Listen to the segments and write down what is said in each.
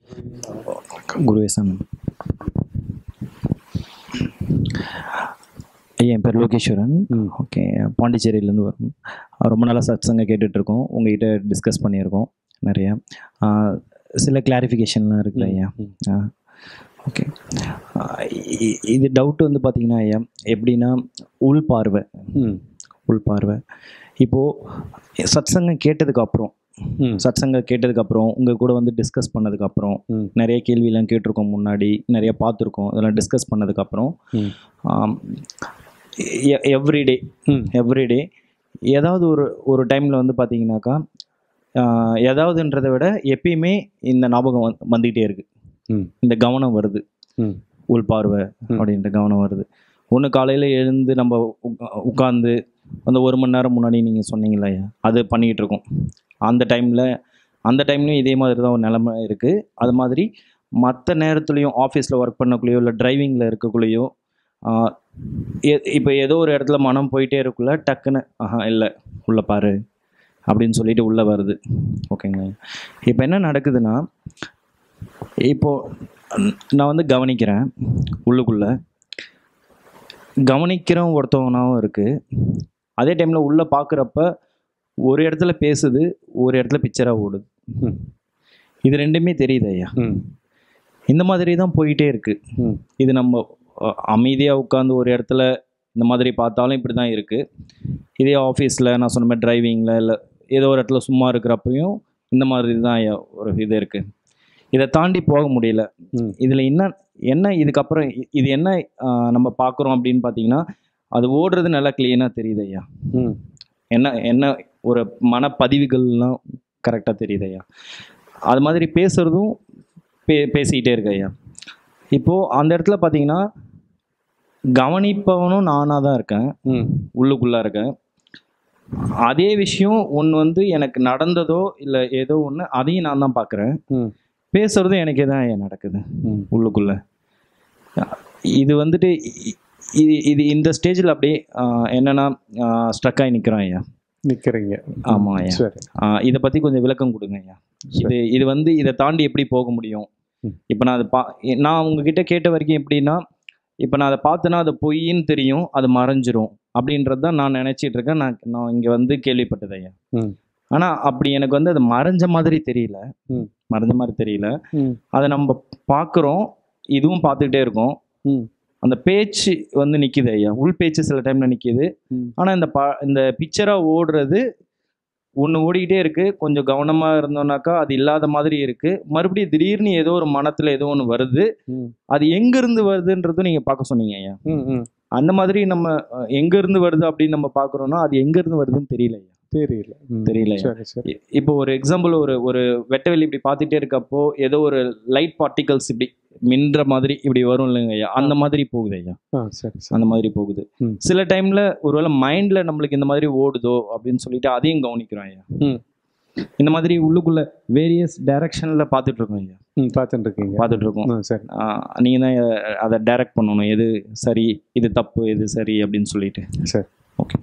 குருவே சரணம். ஐயா, என் பேர் லோகேஸ்வரன். ஓகே, பாண்டிச்சேரியிலேருந்து வரும். ரொம்ப நாளாக சத்சங்க கேட்டுட்ருக்கோம். உங்ககிட்ட டிஸ்கஸ் பண்ணியிருக்கோம் நிறையா. சில கிளாரிஃபிகேஷன்லாம் இருக்குல்ல ஐயா. ஓகே, இது டவுட் வந்து பார்த்தீங்கன்னா ஐயா, எப்படின்னா உள் பார்வை இப்போது சத்சங்கம் கேட்டதுக்கப்புறம் உங்கள் கூட வந்து டிஸ்கஸ் பண்ணதுக்கப்புறம் நிறைய கேள்வியெல்லாம் கேட்டிருக்கோம், முன்னாடி நிறைய பார்த்துருக்கோம், அதெல்லாம் டிஸ்கஸ் பண்ணதுக்கப்புறம் எவ்ரிடே ஏதாவது ஒரு டைமில் வந்து பார்த்தீங்கன்னாக்கா, ஏதாவதுன்றதை விட எப்பயுமே இந்த ஞாபகம் வந்துக்கிட்டே இருக்குது. இந்த கவனம் வருது, உள் பார்வை அப்படின்ற கவனம் வருது. ஒன்று காலையில் எழுந்து நம்ம உட்காந்து அந்த 1 மணி நேரம் முன்னாடி நீங்கள் சொன்னீங்களா ஐயா, அது பண்ணிக்கிட்டு இருக்கோம். அந்த டைம்லையும் இதே மாதிரி தான் ஒரு நிலைமை இருக்குது. அது மாதிரி மற்ற நேரத்துலையும் ஆஃபீஸில் ஒர்க் பண்ணக்குள்ளேயோ இல்லை டிரைவிங்கில் இருக்கக்குள்ளேயோ இப்போ ஏதோ ஒரு இடத்துல மனம் போயிட்டே இருக்குள்ள டக்குன்னு இல்லை உள்ளே பாரு அப்படின்னு சொல்லிட்டு உள்ளே வருது. ஓகேங்களா? இப்போ என்ன நடக்குதுன்னா, இப்போது நான் வந்து கவனிக்கிறேன், உள்ளுக்குள்ளே கவனிக்கிறோம் ஒருத்தவனாகவும் இருக்குது. அதே டைமில் உள்ளே பார்க்குறப்ப ஒரு இடத்துல பேசுது, ஒரு இடத்துல பிக்சராக ஓடுது. இது ரெண்டுமே தெரியுது ஐயா. இந்த மாதிரி தான் போயிட்டே இருக்குது. இது நம்ம அமைதியாக உட்காந்து ஒரு இடத்துல இந்த மாதிரி பார்த்தாலும் இப்படி தான் இருக்குது. இதே ஆஃபீஸில் நான் சொன்ன மாதிரி டிரைவிங்கில் இல்லை ஏதோ ஒரு இடத்துல சும்மா இருக்கிறப்பையும் இந்த மாதிரி தான் ஐயா ஒரு இது இருக்குது. இதை தாண்டி போக முடியல. இதில் என்ன இதுக்கப்புறம் இது என்ன நம்ம பார்க்குறோம் அப்படின்னு பார்த்தீங்கன்னா, அது ஓடுறது நல்லா கிளீனாக தெரியுது ஐயா. என்ன ஒரு மனப்பதிவுகள்லாம் கரெக்டாக தெரியுது ஐயா. அது மாதிரி பேசுகிறதும் பேசிக்கிட்டே இருக்கு ஐயா. இப்போது அந்த இடத்துல பார்த்தீங்கன்னா, கவனிப்பவனும் நானாக தான் இருக்கேன், உள்ளுக்குள்ளே இருக்கேன். அதே விஷயம் ஒன்று வந்து எனக்கு நடந்ததோ இல்லை ஏதோ ஒன்று, அதையும் நான் தான் பார்க்குறேன். பேசுகிறதும் எனக்கே தான் ஐயா நடக்குது உள்ளுக்குள்ளே. இது வந்துட்டு இது இந்த ஸ்டேஜில் அப்படியே என்னென்னா ஸ்ட்ரக் ஆகி நிற்கிறோம் ஐயா. நிற்கிறீங்க? ஆமாம் ஐயா. இதை பற்றி கொஞ்சம் விளக்கம் கொடுங்க ஐயா. இது வந்து இதை தாண்டி எப்படி போக முடியும்? இப்போ நான் உங்ககிட்ட கேட்ட வரைக்கும் எப்படின்னா, இப்போ நான் அதை பார்த்தேன்னா அது பொய்ன்னு தெரியும், அது மறைஞ்சிரும் அப்படின்றது தான் நான் நினச்சிட்டு இருக்கேன். நான் இங்கே வந்து கேள்விப்பட்டது ஐயா. ஆனால் அப்படி எனக்கு வந்து அது மறைஞ்ச மாதிரி தெரியல. அதை நம்ம பார்க்குறோம், இதுவும் பார்த்துக்கிட்டே இருக்கோம். அந்த பேச்சு வந்து நிற்கிது ஐயா, உள் பேச்சு சில டைமில் நிற்கிது. ஆனால் இந்த பிக்சராக ஓடுறது ஒன்று ஓடிக்கிட்டே இருக்குது. கொஞ்சம் கவனமாக இருந்தோம்னாக்கா அது இல்லாத மாதிரி இருக்குது. மறுபடியும் திடீர்னு ஏதோ ஒரு மனத்தில் ஏதோ ஒன்று வருது. அது எங்கேருந்து வருதுன்றதும் நீங்கள் பார்க்க சொன்னீங்க ஐயா. அந்த மாதிரி நம்ம எங்கேருந்து வருது அப்படின்னு நம்ம பார்க்குறோன்னா, அது எங்கேருந்து வருதுன்னு தெரியல ஐயா. தெரியல. இப்போ ஒரு எக்ஸாம்பிள், ஒரு வெட்டவெளி இப்படி பார்த்துட்டே இருக்கப்போ ஏதோ ஒரு லைட் பார்ட்டிகல்ஸ் இப்படி மின்ற மாதிரி இப்படி வரும் இல்லைங்க ஐயா, அந்த மாதிரி போகுது ஐயா. அந்த மாதிரி போகுது. சில டைம்ல ஒருவேளை மைண்ட்ல நம்மளுக்கு இந்த மாதிரி ஓடுதோ அப்படின்னு சொல்லிட்டு அதையும் கவனிக்கிறோம் ஐயா. இந்த மாதிரி உள்ளுக்குள்ள வேரியஸ் டைரக்ஷன்ல பார்த்துட்டு இருக்கோம் ஐயா. பார்த்துட்டு இருக்கோம். நீங்க தான் அதை டைரக்ட் பண்ணணும், எது சரி இது தப்பு எது சரி அப்படின்னு சொல்லிட்டு. சரி, ஓகே.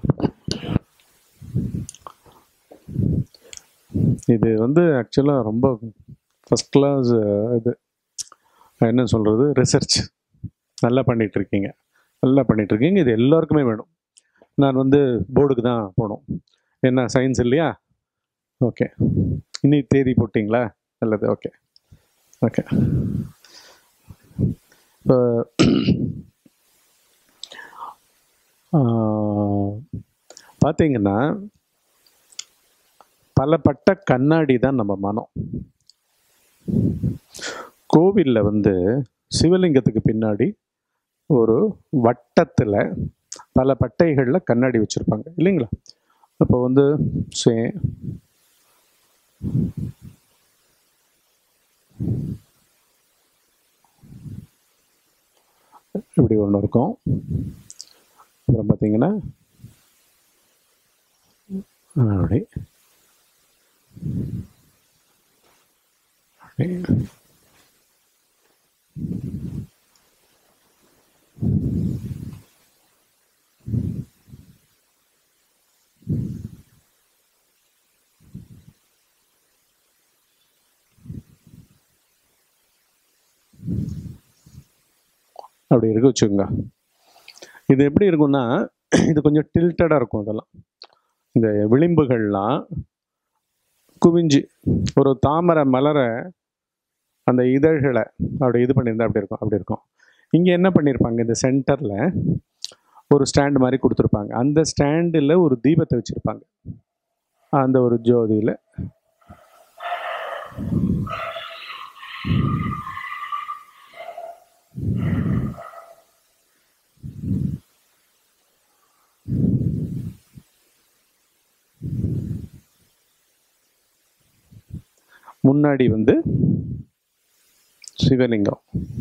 இது வந்து ஆக்சுவலாக ரொம்ப ஃபஸ்ட் கிளாஸ் இது என்ன சொல்கிறது, ரிசர்ச் நல்லா பண்ணிகிட்ருக்கீங்க. இது எல்லாருக்குமே வேணும். நான் வந்து போர்டுக்கு தான் போகணும், என்ன சயின்ஸ் இல்லையா? ஓகே, இன்னைக்கு தேதி போட்டிங்களா? நல்லது. ஓகே. இப்போ பார்த்தீங்கன்னா, பலப்பட்ட கண்ணாடி தான் நம்ம மனம். கோவிலில் வந்து சிவலிங்கத்துக்கு பின்னாடி ஒரு வட்டத்தில் பல பட்டைகளில் கண்ணாடி வச்சுருப்பாங்க இல்லைங்களா? அப்போ வந்து இப்படி ஒன்று இருக்கும். அப்புறம் பார்த்தீங்கன்னா அப்படி அப்படி இருக்க வச்சுக்கோங்க. இது எப்படி இருக்கும்னா, இது கொஞ்சம் டில்டடாக இருக்கும். இதெல்லாம் இந்த விளிம்புகள்லாம் குவிஞ்சு ஒரு தாமரை மலரை அந்த இதழ்களை அப்படி இது பண்ணியிருந்தா அப்படி இருக்கும், அப்படி இருக்கும். இங்கே என்ன பண்ணியிருப்பாங்க, இந்த சென்டரில் ஒரு ஸ்டாண்டு மாதிரி கொடுத்துருப்பாங்க. அந்த ஸ்டாண்டில் ஒரு தீபத்தை வச்சுருப்பாங்க. அந்த ஒரு ஜோதியில் முன்னாடி வந்து சிவலிங்கம்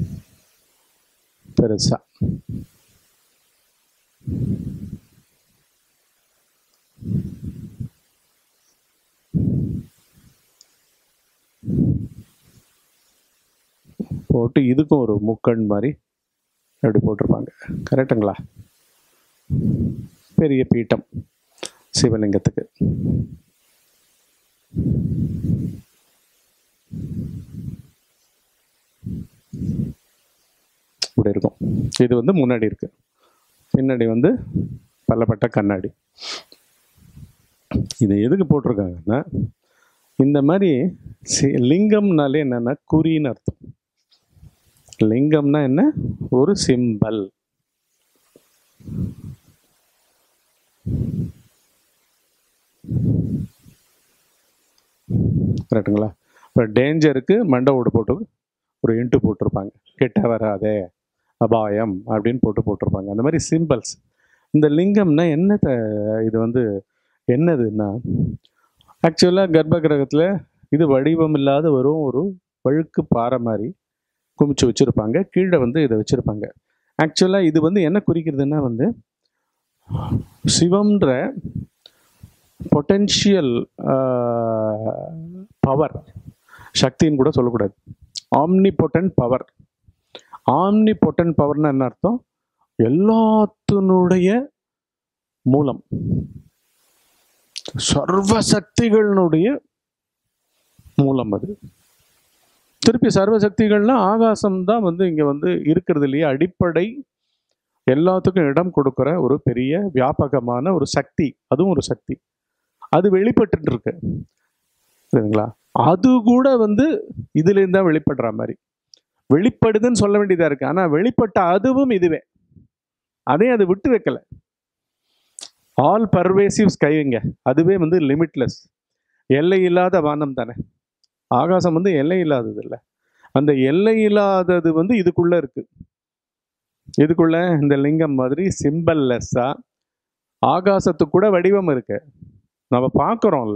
பெருசா, போட்டு இதுக்கும் ஒரு முக்கண் மாதிரி அப்படி போட்டிருப்பாங்க. கரெக்டுங்களா? பெரிய பீட்டம் சிவலிங்கத்துக்கு. இப்படி இருக்கும். இது வந்து முன்னாடி இருக்கு, பின்னாடி வந்து பல்லப்பட்ட கண்ணாடி. இது எதுக்கு போட்டிருக்காங்கன்னா, இந்த மாதிரி லிங்கம்னாலே என்னன்னா குறின்னு அர்த்தம். லிங்கம்னா என்ன? ஒரு சிம்பல். கரெக்டுங்களா? இப்போ டேஞ்சருக்கு மண்டை ஓடு போட்டு ஒரு இன்ட்டு போட்டிருப்பாங்க, கெட்ட வராதே, அபாயம் அப்படின்னு போட்டிருப்பாங்க. அந்த மாதிரி சிம்பிள்ஸ். இந்த லிங்கம்னா என்னத்தை, இது வந்து என்னதுன்னா, ஆக்சுவலாக கர்ப்ப கிரகத்தில் இது வடிவம் இல்லாத வரும் ஒரு வழுக்கு பாறை மாதிரி குமிச்சு வச்சுருப்பாங்க. கீழே வந்து இதை வச்சுருப்பாங்க. ஆக்சுவலாக இது வந்து என்ன குறிக்கிறதுனா வந்து சிவம்ன்ற பொட்டென்ஷியல் பவர், சக்தின்னு கூட சொல்லக்கூடாது, ஆம்னிபொட்டன்ட் பவர். ஆம்னிபொட்டன்ட் பவர்னா என்ன அர்த்தம்? எல்லாத்தினுடைய மூலம், சர்வசக்திகளுடைய மூலம். அது திருப்பி சர்வசக்திகள்னா ஆகாசம் தான் வந்து இங்கே வந்து இருக்கிறது இல்லையா, அடிப்படை, எல்லாத்துக்கும் இடம் கொடுக்குற ஒரு பெரிய வியாபகமான ஒரு சக்தி. அதுவும் ஒரு சக்தி, அது வெளிப்பட்டு இருக்கு. சரிங்களா? அது கூட வந்து இதுலேருந்து தான் வெளிப்படுற மாதிரி வெளிப்படுதுன்னு சொல்ல வேண்டியதாக இருக்கு. ஆனால் வெளிப்பட்ட அதுவும் இதுவே, அதையும் அது விட்டு வைக்கல. ஆல் பர்வேசிவ் ஸ்கைங்க, அதுவே வந்து லிமிட்லெஸ், எல்லை இல்லாத வானம் தானே. ஆகாசம் வந்து எல்லை இல்லாதது இல்லை. அந்த எல்லை இல்லாதது வந்து இதுக்குள்ள இருக்கு. இதுக்குள்ள இந்த லிங்கம் மாதிரி சிம்பல்லெஸ்ஸா ஆகாசத்துக்கு கூட வடிவம் இருக்கு. நம்ம பார்க்குறோம்ல,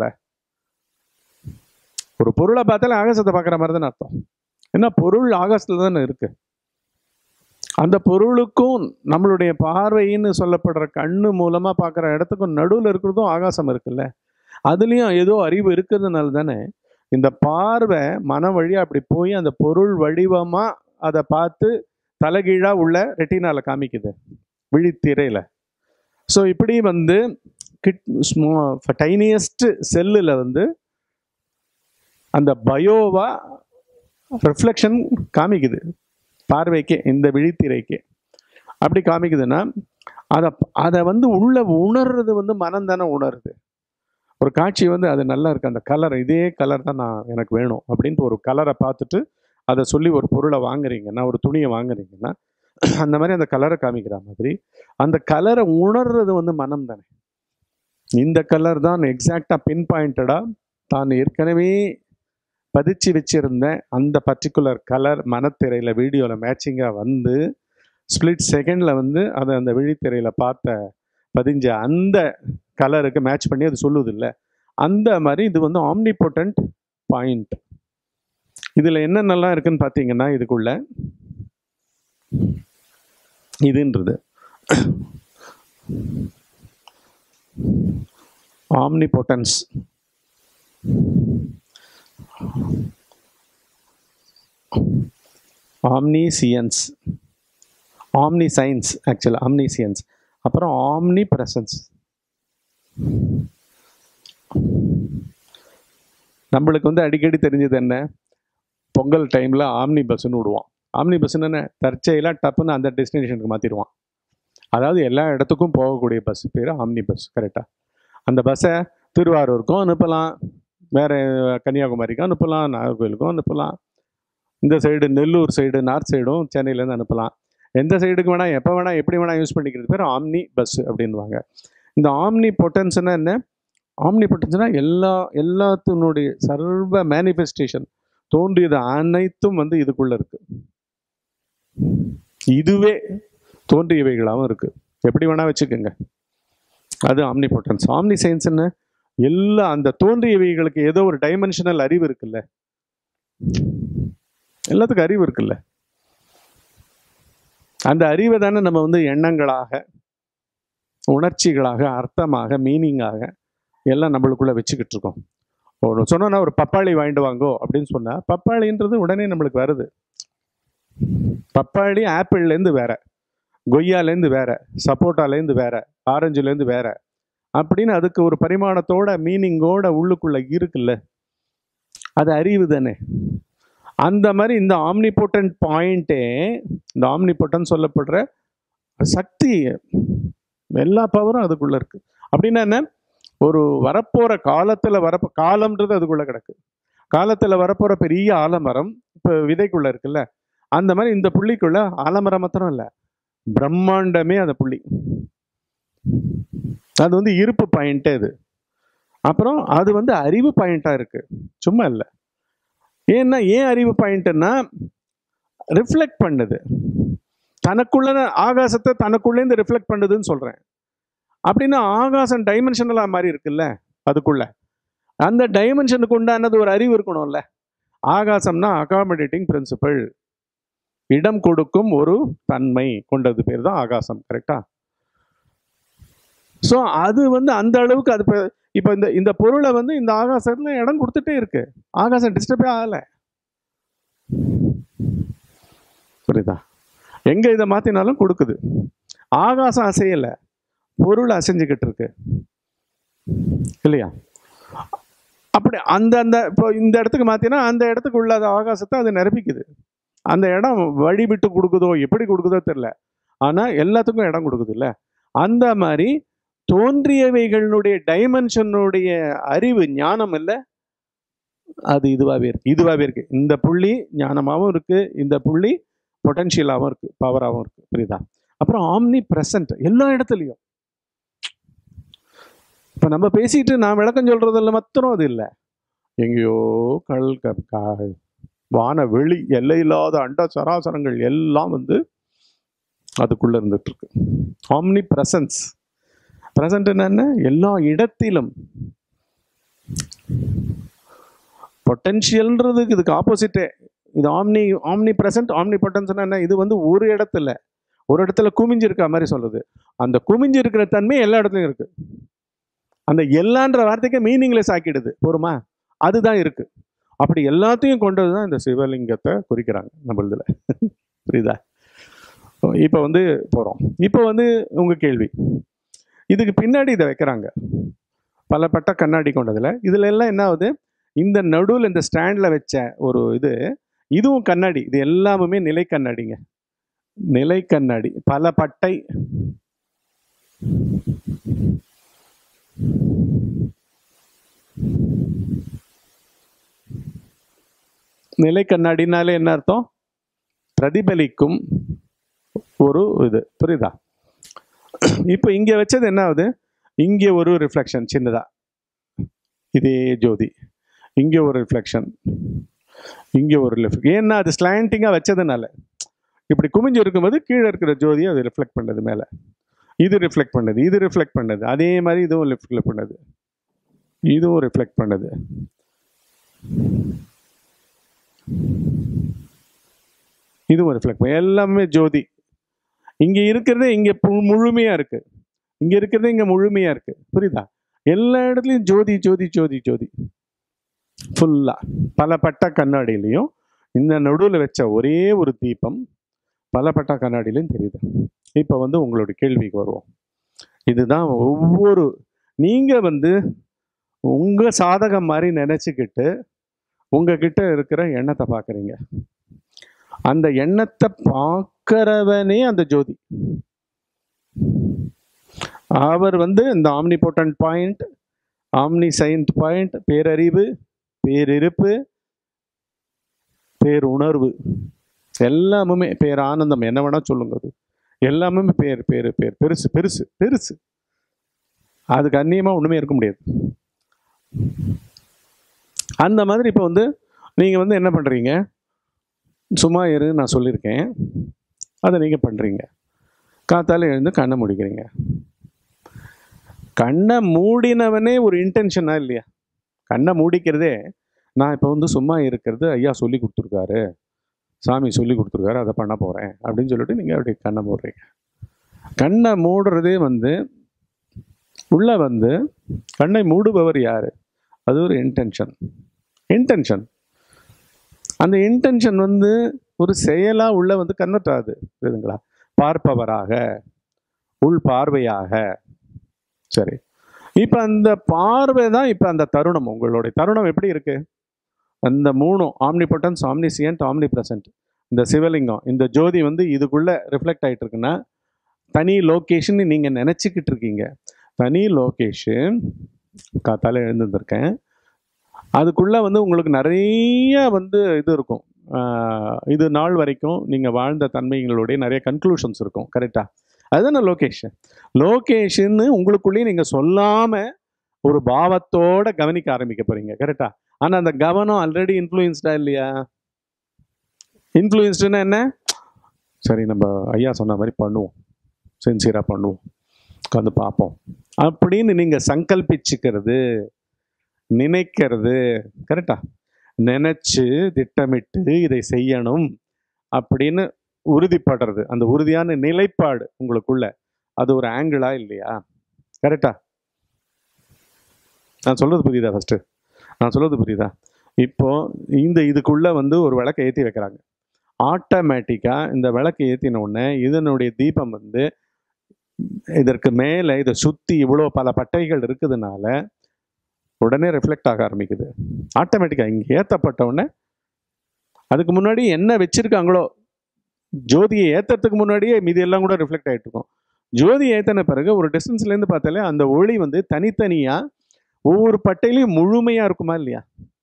ஒரு பொருளை பார்த்தாலே ஆகாசத்தை பார்க்குற மாதிரி தானே அர்த்தம். ஏன்னா பொருள் ஆகாசத்துல தானே இருக்கு. அந்த பொருளுக்கும் நம்மளுடைய பார்வைன்னு சொல்லப்படுற கண்ணு மூலமா பார்க்குற இடத்துக்கும் நடுவில் இருக்கிறதும் ஆகாசம் இருக்குல்ல. அதுலேயும் ஏதோ அறிவு இருக்கிறதுனால தானே இந்த பார்வை மன வழியாக அப்படி போய் அந்த பொருள் வடிவமாக அதை பார்த்து தலைகீழாக உள்ள ரெட்டினால காமிக்குது, விழித்திரையில். ஸோ இப்படி வந்து டைனியஸ்ட் செல்லில் வந்து அந்த பயோவா ரிஃப்ளெக்ஷன் காமிக்குது பார்வைக்கே, இந்த விழித்திரைக்கே. அப்படி காமிக்குதுன்னா அதை வந்து உள்ள உணர்றது வந்து மனம் தானே உணருது. ஒரு காட்சி வந்து அது நல்லா இருக்குது, அந்த கலர், இதே கலர் தான் நான் எனக்கு வேணும் அப்படின்ட்டு ஒரு கலரை பார்த்துட்டு அதை சொல்லி ஒரு பொருளை வாங்குறீங்கன்னா, ஒரு துணியை வாங்குறீங்கன்னா, அந்த மாதிரி அந்த கலரை காமிக்கிற மாதிரி அந்த கலரை உணர்றது வந்து மனம் தானே. இந்த கலர் தான் எக்ஸாக்டாக பின் பாயிண்டடாக தான் ஏற்கனவே பதிச்சு வச்சிருந்த அந்த பர்டிகுலர் கலர் மனத்திரையில் வீடியோவில் மேட்சிங்காக வந்து ஸ்பிளிட் செகண்டில் வந்து அதை அந்த விழித்திரையில் பார்த்த பதிஞ்ச அந்த கலருக்கு மேட்ச் பண்ணி அது சொல்லுது இல்லை. அந்த மாதிரி இது வந்து ஆம்னிபொட்டன்ட் பாயிண்ட். இதில் என்னென்னலாம் இருக்குன்னு பார்த்தீங்கன்னா, இதுக்குள்ள இதுன்றது ஆம்னிபொட்டன்ஸ், ஆம்னிசியன்ஸ், ஆம்னிசைன்ஸ், ஆக்சுவலாக ஆம்னிசியன்ஸ், அப்புறம் ஆம்னி பிரசன்ஸ். நம்மளுக்கு வந்து அடிக்கடி தெரிஞ்சது என்ன, பொங்கல் டைமில் ஆம்னி பஸ்ஸுன்னு விடுவான். ஆம்னி பஸ்ஸுன்னு தற்செயலாக டப்புன்னு அந்த டெஸ்டினேஷனுக்கு மாற்றிடுவான். அதாவது எல்லா இடத்துக்கும் போகக்கூடிய பஸ் பேர் ஆம்னி பஸ். கரெக்டாக அந்த பஸ்ஸை திருவாரூருக்கும் அனுப்பலாம், வேறு கன்னியாகுமரிக்கும் அனுப்பலாம், நாகர்கோவிலுக்கும் அனுப்பலாம், இந்த சைடு நெல்லூர் சைடு நார்த் சைடும் சென்னையிலேருந்து அனுப்பலாம். எந்த சைடுக்கு வேணால் எப்போ வேணால் எப்படி வேணால் யூஸ் பண்ணிக்கிறது பேர் ஆம்னி பஸ் அப்படின்வாங்க. இந்த ஆம்னி பொட்டன்ஸ்னா என்ன? ஆம்னி பொட்டன்ஸ்னா எல்லாத்தினுடைய சர்வ மேனிஃபெஸ்டேஷன், தோன்றியது அனைத்தும் வந்து இதுக்குள்ளே இருக்குது. இதுவே தோன்றியவைகளாகவும் இருக்குது, எப்படி வேணால் வச்சுக்கோங்க. அது ஆம்னி பொட்டன்ஸ். ஆம்னி சயின்ஸ்ன்னு எல்லா அந்த தோன்றியவைகளுக்கு ஏதோ ஒரு டைமென்ஷனல் அறிவு இருக்குல்ல, எல்லாத்துக்கும் அறிவு இருக்குல்ல. அந்த அறிவை தானே நம்ம வந்து எண்ணங்களாக, உணர்ச்சிகளாக, அர்த்தமாக, மீனிங்காக எல்லாம் நம்மளுக்குள்ளே வச்சுக்கிட்டு இருக்கோம். ஒன்று சொன்னோன்னா ஒரு பப்பாளி வாங்கிட்டு வாங்கோ அப்படின்னு சொன்னால் பப்பாளின்றது உடனே நம்மளுக்கு வருது. பப்பாளி ஆப்பிள்லேருந்து வேற, கொய்யாலேருந்து வேற, சப்போட்டாலேருந்து வேற, ஆரஞ்சுலேருந்து வேற அப்படின்னு அதுக்கு ஒரு பரிமாணத்தோட மீனிங்கோட உள்ளுக்குள்ள இருக்குல்ல, அது அறிவு தானே. அந்த மாதிரி இந்த ஆம்னிபோட்டன்ட் பாயிண்ட்டே, இந்த ஆம்னிபோட்டன் சொல்லப்படுற சக்தி, எல்லா பவரும் அதுக்குள்ள இருக்கு. அப்படின்னா என்ன? ஒரு வரப்போற காலத்துல காலம்ன்றது அதுக்குள்ள கிடக்கு. காலத்துல வரப்போற பெரிய ஆலமரம் இப்போ விதைக்குள்ள இருக்குல்ல, அந்த மாதிரி இந்த புள்ளிக்குள்ள ஆலமரம் மாத்திரம் இல்லை, பிரம்மாண்டமே அந்த புள்ளி. அது வந்து இருப்பு பாயிண்டே அது. அப்புறம் அது வந்து அறிவு பாயிண்டா இருக்கு, சும்மா இல்லை. ஏன் அறிவு பாயிண்ட்னா ரிஃப்ளெக்ட் பண்ணுது, தனக்குள்ள ஆகாசத்தை தனக்குள்ளேருந்து ரிஃப்ளெக்ட் பண்ணுதுன்னு சொல்றேன். அப்படின்னா ஆகாசம் டைமென்ஷனலாக மாதிரி இருக்குல்ல, அதுக்குள்ள அந்த டைமென்ஷனுக்கு உண்டானது ஒரு அறிவு இருக்கணும்ல. ஆகாசம்னா அகாமடேட்டிங் பிரின்சிபல், இடம் கொடுக்கும் ஒரு தன்மை கொண்டது பேர் தான் ஆகாசம். கரெக்டா? ஸோ அது வந்து அந்த அளவுக்கு அது இப்போ இந்த பொருளை வந்து இந்த ஆகாசத்துல இடம் கொடுத்துட்டே இருக்கு. ஆகாசம் டிஸ்டர்பே ஆகலை. புரியுதா? எங்க இதை மாத்தினாலும் கொடுக்குது. ஆகாசம் அசையலை, பொருள் அசைஞ்சுக்கிட்டு இருக்கு இல்லையா? அப்படி அந்த இப்போ இந்த இடத்துக்கு மாத்தினா அந்த இடத்துக்கு உள்ள ஆகாசத்தை அது நிரப்பிக்குது. அந்த இடம் வழி விட்டு கொடுக்குதோ எப்படி கொடுக்குதோ தெரியல, ஆனா எல்லாத்துக்கும் இடம் கொடுக்குது இல்ல. அந்த மாதிரி தோன்றியவைகளுடைய டைமென்ஷனுடைய அறிவு, ஞானம் இல்லை, அது இதுவாகவே இருக்கு. இந்த புள்ளி ஞானமாகவும் இருக்கு, இந்த புள்ளி பொட்டன்ஷியலாகவும் இருக்கு, பவராகவும் இருக்கு. புரியுதா? அப்புறம் ஆம்னி பிரசன்ட் எல்லா இடத்துலையும். இப்போ நம்ம பேசிட்டு நான் விளக்கம் சொல்றதில்ல மாத்திரம் அது இல்லை, எங்கேயோ வான வெளி எல்லையில்லாத அண்ட சராசரங்கள் எல்லாம் வந்து அதுக்குள்ள இருந்துட்டு இருக்கு. Omni presence. பிரசன்ட் என்ன? எல்லா இடத்திலும். பொட்டன்ஷியல்ன்றதுக்கு இதுக்கு ஆப்போசிட்டே இது. ஆம்னி பிரசன்ட், ஆம்னி பொட்டன்ஸ்னா என்ன? இது வந்து ஒரு இடத்துல குமிஞ்சு இருக்க மாதிரி சொல்றது. அந்த குமிஞ்சு இருக்கிற தன்மை எல்லா இடத்துலையும் இருக்கு. அந்த எல்லான்ற வார்த்தைக்கு மீனிங்லெஸ் ஆக்கிடுது, போருமா? அதுதான் இருக்கு. அப்படி எல்லாத்தையும் கொண்டது தான் இந்த சிவலிங்கத்தை குறிக்கிறாங்க நம்மளதுல. புரியுதா? இப்போ வந்து போகிறோம். இப்போ வந்து உங்கள் கேள்வி, இதுக்கு பின்னாடி இதை வைக்கிறாங்க பல பட்ட கண்ணாடி கொண்டதில். இதில் எல்லாம் என்ன ஆகுது? இந்த நடுவில் இந்த ஸ்டாண்டில் வச்ச ஒரு இதுவும் கண்ணாடி. இது எல்லாமே நிலை கண்ணாடிங்க. நிலை கண்ணாடி, பல பட்டை. நிலை கண்ணாடினாலே என்ன அர்த்தம்? பிரதிபலிக்கும் ஒரு இது. புரியுதா? இப்போ இங்கே வச்சது என்ன ஆகுது? இங்கே ஒரு ரிஃப்ளெக்ஷன் சின்னதா, இதே ஜோதி. இங்கே ஒரு ரிஃப்ளெக்ஷன், இங்கே ஒரு ரிஃப்ளெக்ஷன். ஏன்னா அது ஸ்லாண்டிங்காக வச்சதுனால. இப்படி குமிஞ்சு இருக்கும்போது கீழே இருக்கிற ஜோதியை அது ரிஃப்ளெக்ட் பண்ணது மேலே, இது ரிஃப்ளெக்ட் பண்ணது, இது ரிஃப்ளெக்ட் பண்ணது. அதே மாதிரி இதுவும் ரிஃப்ளெக்ட் பண்ணது, இதுவும் ரிஃப்ளெக்ட் பண்ணது. இதுவும் ரிஃப்ளெக்ட் பண்ண, எல்லாமே ஜோதி. இங்கே இருக்கிறது இங்கே முழுமையாக இருக்குது, இங்கே இருக்கிறது இங்கே முழுமையாக இருக்குது. புரியுதா? எல்லா இடத்துலையும் ஜோதி ஜோதி ஜோதி ஜோதி ஃபுல்லாக. பல பட்ட கண்ணாடியிலையும் இந்த நடுவில் வச்ச ஒரே ஒரு தீபம் பல பட்ட கண்ணாடியிலையும் தெரியுது. இப்போ வந்து உங்களுடைய கேள்விக்கு வருவோம். இதுதான் ஒவ்வொரு நீங்கள் உங்கள் சாதகம் மாதிரி நினச்சிக்கிட்டு உங்ககிட்ட இருக்கிற எண்ணத்தை பார்க்குறீங்க. அந்த எண்ணத்தை பார்க்கிறவனே அந்த ஜோதி. அவர் இந்த ஆம்னிபோட்டன்ட் பாயிண்ட், ஆம்னிசைன்ட் பாயிண்ட், பேரறிவு, பேரிருப்பு, பேருணர்வு, எல்லாமே பேரானந்தம், என்ன வேணா சொல்லுங்க, அது எல்லாமே பேர் பேர் பேர் பெருசு பெருசு பெருசு. அதுக்கு அந்நியமாக ஒன்றுமே இருக்க முடியாது. அந்த மாதிரி இப்போ நீங்கள் என்ன பண்ணுறீங்க, சும்மா இரு நான் சொல்லியிருக்கேன், அதை நீங்கள் பண்ணுறீங்க. காத்தால எழுந்து கண்ணை மூடிக்கிறீங்க. கண்ணை மூடினவனே ஒரு இன்டென்ஷனாக இல்லையா? கண்ணை மூடிக்கிறதே நான் இப்போ சும்மா இருக்கிறது ஐயா சொல்லி கொடுத்துருக்காரு, சாமி சொல்லி கொடுத்துருக்காரு, அதை பண்ண போகிறேன் அப்படின்னு சொல்லிட்டு நீங்கள் அப்படி கண்ணை மூடுறீங்க. கண்ணை மூடுறதே உள்ள கண்ணை மூடுபவர் யார்? அது ஒரு இன்டென்ஷன். அந்த இன்டென்ஷன் ஒரு செயலாக உள்ள கன்வெர்ட் ஆகுது, புரியுதுங்களா? பார்ப்பவராக, உள் பார்வையாக. சரி, இப்போ அந்த பார்வை தான் இப்போ அந்த தருணம். உங்களுடைய தருணம் எப்படி இருக்கு? அந்த மூணும், ஆம்னிபொட்டன்ஸ், ஆம்னிசியன்ட், ஆம்னி பிரசன்ட், இந்த சிவலிங்கம், இந்த ஜோதி இதுக்குள்ள ரிஃப்ளெக்ட் ஆகிட்டு இருக்குன்னா தனி லொக்கேஷன் நீங்கள் நினச்சிக்கிட்டு இருக்கீங்க. தனி லொக்கேஷன் காத்தால எழுந்திருக்கேன், அதுக்குள்ளே உங்களுக்கு நிறைய இது இருக்கும். இது நாள் வரைக்கும் நீங்கள் வாழ்ந்த தன்மைகளுடைய நிறைய கன்க்ளூஷன்ஸ் இருக்கும். கரெக்டாக? அதுதானே லொக்கேஷன். லொக்கேஷன்னு உங்களுக்குள்ளேயே நீங்கள் சொல்லாமல் ஒரு பாவத்தோடு கவனிக்க ஆரம்பிக்க போகிறீங்க. கரெக்டாக? ஆனால் அந்த கவனம் ஆல்ரெடி இன்ஃப்ளூயன்ஸ்டா இல்லையா? இன்ஃப்ளூயன்ஸ்டுன்னா என்ன? சரி, நம்ம ஐயா சொன்ன மாதிரி பண்ணுவோம், சின்சியராக பண்ணுவோம், உட்காந்து பார்ப்போம் அப்படின்னு நீங்கள் சங்கல்பிச்சுக்கிறது, நினைக்கிறது. கரெக்டா? நினைச்சு திட்டமிட்டு இதை செய்யணும் அப்படின்னு உறுதிப்படுறது, அந்த உறுதியான நிலைப்பாடு உங்களுக்குள்ள, அது ஒரு ஆங்கிளா இல்லையா? கரெக்டா? நான் சொல்றது புரியுதா? ஃபர்ஸ்ட் நான் சொல்றது புரியுதா? இப்போ இதுக்குள்ள ஒரு விளக்கை ஏற்றி வைக்கிறாங்க. ஆட்டோமேட்டிக்காக இந்த விளக்கை ஏற்றின உடனே இதனுடைய தீபம் இதற்கு மேலே இதை சுற்றி இவ்வளோ பல பட்டைகள் இருக்குதுனால உடனே ரிஃப்ளெக்ட் ஆக ஆரம்பிக்குது. ஆட்டோமேட்டிக்காக இங்கே ஏற்றப்பட்ட உடனே, அதுக்கு முன்னாடி என்ன வச்சிருக்காங்களோ, ஜோதியை ஏற்றத்துக்கு முன்னாடியே மீதி எல்லாம் கூட ரிஃப்ளெக்ட் ஆகிட்டு இருக்கும். ஜோதியை ஏற்றின பிறகு ஒரு டிஸ்டன்ஸ்லேருந்து பார்த்தாலே அந்த ஒளி தனித்தனியாக ஒவ்வொரு பட்டையிலையும் முழுமையாக இருக்குமா இல்லையா?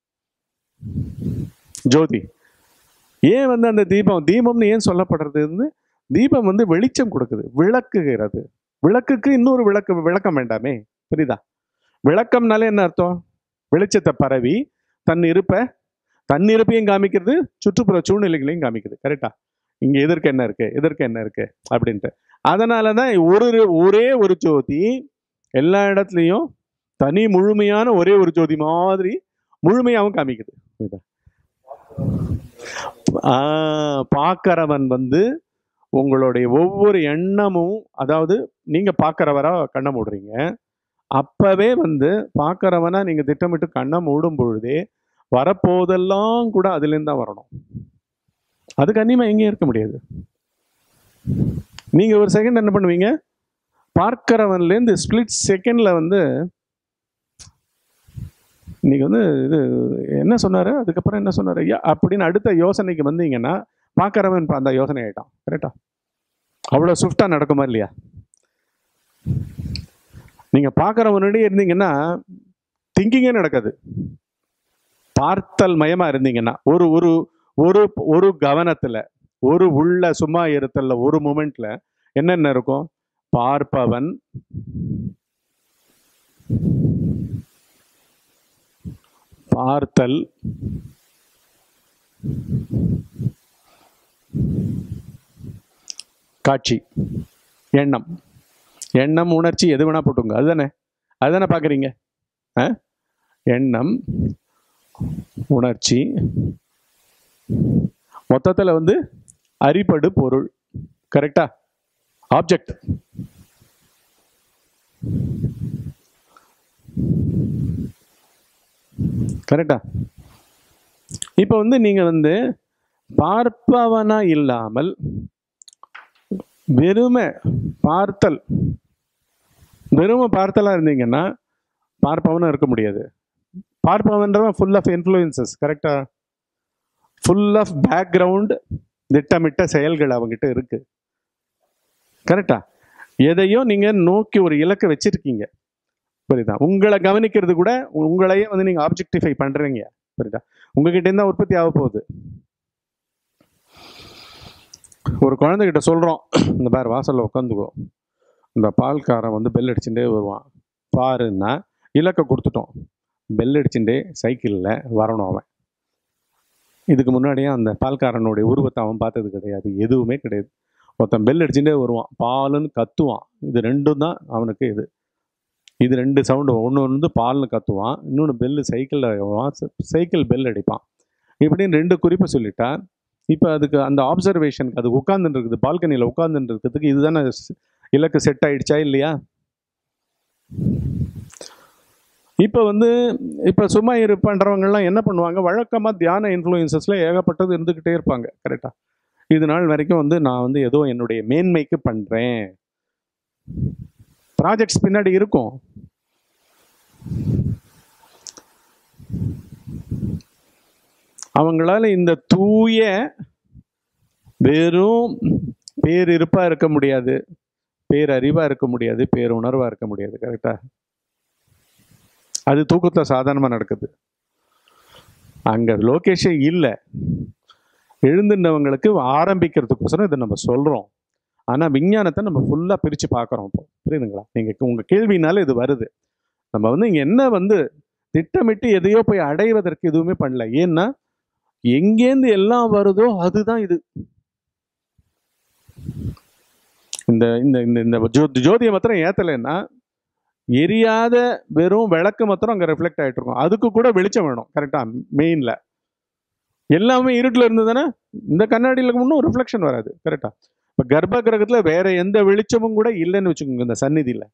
ஜோதி ஏன் அந்த தீபம்னு ஏன் சொல்லப்படுறது? தீபம் வெளிச்சம் கொடுக்குது, விளக்குகிறது. விளக்குக்கு இன்னொரு விளக்கம் வேண்டாமே? புரியுதா? விளக்கம்னாலே என்ன அர்த்தம்? வெளிச்சத்தை பரவி தன் இருப்பையும் காமிக்கிறது, சுற்றுப்புற சூழ்நிலைகளையும் காமிக்குது. கரெக்டா? இங்க எதற்கு என்ன இருக்கு, எதற்கு என்ன இருக்கு அப்படின்ட்டு. அதனாலதான் ஒரே ஒரு ஜோதி எல்லா இடத்துலையும் தனி முழுமையான ஒரே ஒரு ஜோதி மாதிரி முழுமையாகவும் காமிக்குது. பார்க்கிறவன் உங்களுடைய ஒவ்வொரு எண்ணமும், அதாவது நீங்க பார்க்கிறவரா கண்ணை மூடுறீங்க, அப்பவே பார்க்கிறவனா நீங்க திட்டமிட்டு கண்ணை மூடும் பொழுதே வரப்போதெல்லாம் கூட அதுலேருந்து தான் வரணும். அதுக்கு அந்நியமா எங்கேயும் இருக்க முடியாது. நீங்க ஒரு செகண்ட் என்ன பண்ணுவீங்க, பார்க்கிறவன்லேருந்து ஸ்பிளிட் செகண்ட்ல இன்னைக்கு இது என்ன சொன்னாரு, அதுக்கப்புறம் என்ன சொன்னாரு ஐயா அப்படின்னு அடுத்த யோசனைக்கு வந்தீங்கன்னா பார்க்கிறவன் அந்த யோசனை ஆயிட்டான். கரெக்டா? அவ்வளோ ஸ்விஃப்டா நடக்குமா இல்லையா? நீங்க பார்க்கிறவனுடைய இருந்தீங்கன்னா திங்கிங்கே நடக்காது. பார்த்தல் மயமா இருந்தீங்கன்னா ஒரு ஒரு ஒரு ஒரு கவனத்துல, ஒரு உள்ள சும்மா இருத்தல்ல, ஒரு மூமெண்ட்ல என்னென்ன இருக்கும்? பார்ப்பவன், பார்த்தல், காட்சி, எண்ணம். எண்ணம், உணர்ச்சி, எது வேணா போட்டுங்க, அதுதானே பார்க்குறீங்க. எண்ணம், உணர்ச்சி, மொத்தத்தில் அறிபடு பொருள். கரெக்டா? ஆப்ஜெக்ட். கரெக்டா? இப்போ நீங்க பார்ப்பவனா இல்லாமல் வெறுமை பார்த்தலா இருந்தீங்கன்னா பார்ப்பவனா இருக்க முடியாது. பார்ப்பவன்றவன் ஃபுல் ஆஃப் இன்ஃப்ளூயன்சஸ். கரெக்டா? ஃபுல் ஆஃப் பேக்ரவுண்ட் திட்டமிட்ட செயல்கள் அவங்ககிட்ட இருக்கு. கரெக்டா? எதையோ நீங்க நோக்கி ஒரு இலக்கை வச்சிருக்கீங்க. புரியுதா? உங்களை கவனிக்கிறது கூட உங்களையே வந்து நீங்க ஆப்ஜெக்டிஃபை பண்றீங்க. புரியுதா? உங்ககிட்ட இருந்தா உற்பத்தி ஆக போகுது. ஒரு குழந்தைகிட்ட சொல்றோம், இந்த பாரு வாசல்ல உட்காந்துக்கோ, இந்த பால்காரன் வந்து பெல் அடிச்சுட்டே வருவான் பாருன்னா, இலக்கை கொடுத்துட்டோம். பெல் அடிச்சுட்டே சைக்கிளில் வரணும் அவன். இதுக்கு முன்னாடியே அந்த பால்காரனுடைய உருவத்தை அவன் பார்த்தது கிடையாது, எதுவுமே கிடையாது. ஒருத்தன் பெல் அடிச்சுட்டே வருவான், பாலுன்னு கத்துவான். இது ரெண்டும் தான் அவனுக்கு இது ரெண்டு சவுண்டு. ஒன்று வந்து பால்னு கத்துவான், இன்னொன்று பெல்லு சைக்கிளில் சைக்கிள் பெல் அடிப்பான். இப்படின்னு ரெண்டு குறிப்பை சொல்லிட்டா, இப்போ அதுக்கு அந்த ஆப்சர்வேஷனுக்கு அது உட்காந்துட்டு இருக்குது, பால்கனியில் உட்காந்துட்டு இருக்கிறதுக்கு இதுதானே இலக்கு செட் ஆயிடுச்சா இல்லையா? இப்போ வந்து இப்போ சும்மா பண்ணுறவங்கலாம் என்ன பண்ணுவாங்க, வழக்கமாக தியான இன்ஃப்ளூயன்சஸில் ஏகப்பட்டது இருந்துக்கிட்டே இருப்பாங்க. கரெக்டாக? இது நாள் வரைக்கும் வந்து நான் வந்து ஏதோ என்னுடைய மேன்மைக்கு பண்ணுறேன், ப்ராஜெக்ட்ஸ் பின்னாடி இருக்கும். அவங்களால இந்த தூய வெறும் பேரிருப்பாக இருக்க முடியாது, பேரறிவாக இருக்க முடியாது, பேருணர்வாக இருக்க முடியாது. கரெக்டாக? அது தூக்கத்தில் சாதாரணமாக நடக்குது. அங்கே லோகேஷே இல்லை. எழுந்துட்டவங்களுக்கு ஆரம்பிக்கிறதுக்கோசரம் இதை நம்ம சொல்கிறோம். ஆனால் விஞ்ஞானத்தை நம்ம ஃபுல்லாக பிரித்து பார்க்குறோம். இப்போ புரியுதுங்களா? நீங்கள் உங்கள் கேள்வினால இது வருது. நம்ம வந்து இங்கே என்ன வந்து திட்டமிட்டு எதையோ போய் அடைவதற்கு எதுவுமே பண்ணல. ஏன்னா எங்கேருந்து எல்லாம் வருதோ அதுதான் இது. இந்த இந்த இந்த ஜோதியை மாத்திரம் ஏற்றலைன்னா எரியாத வெறும் விளக்கு மாத்திரம் அங்கே ரிஃப்ளெக்ட் ஆகிட்டு இருக்கும். அதுக்கு கூட வெளிச்சம் வேணும். கரெக்டாக? மெயினில் எல்லாமே இருட்டில் இருந்ததுன்னா இந்த கண்ணாடியில் ஒன்றும் ரிஃப்ளெக்ஷன் வராது. கரெக்டாக? இப்போ கர்ப்ப கிரகத்தில் வேற எந்த வெளிச்சமும் கூட இல்லைன்னு வச்சுக்கோங்க. இந்த சந்நிதியில்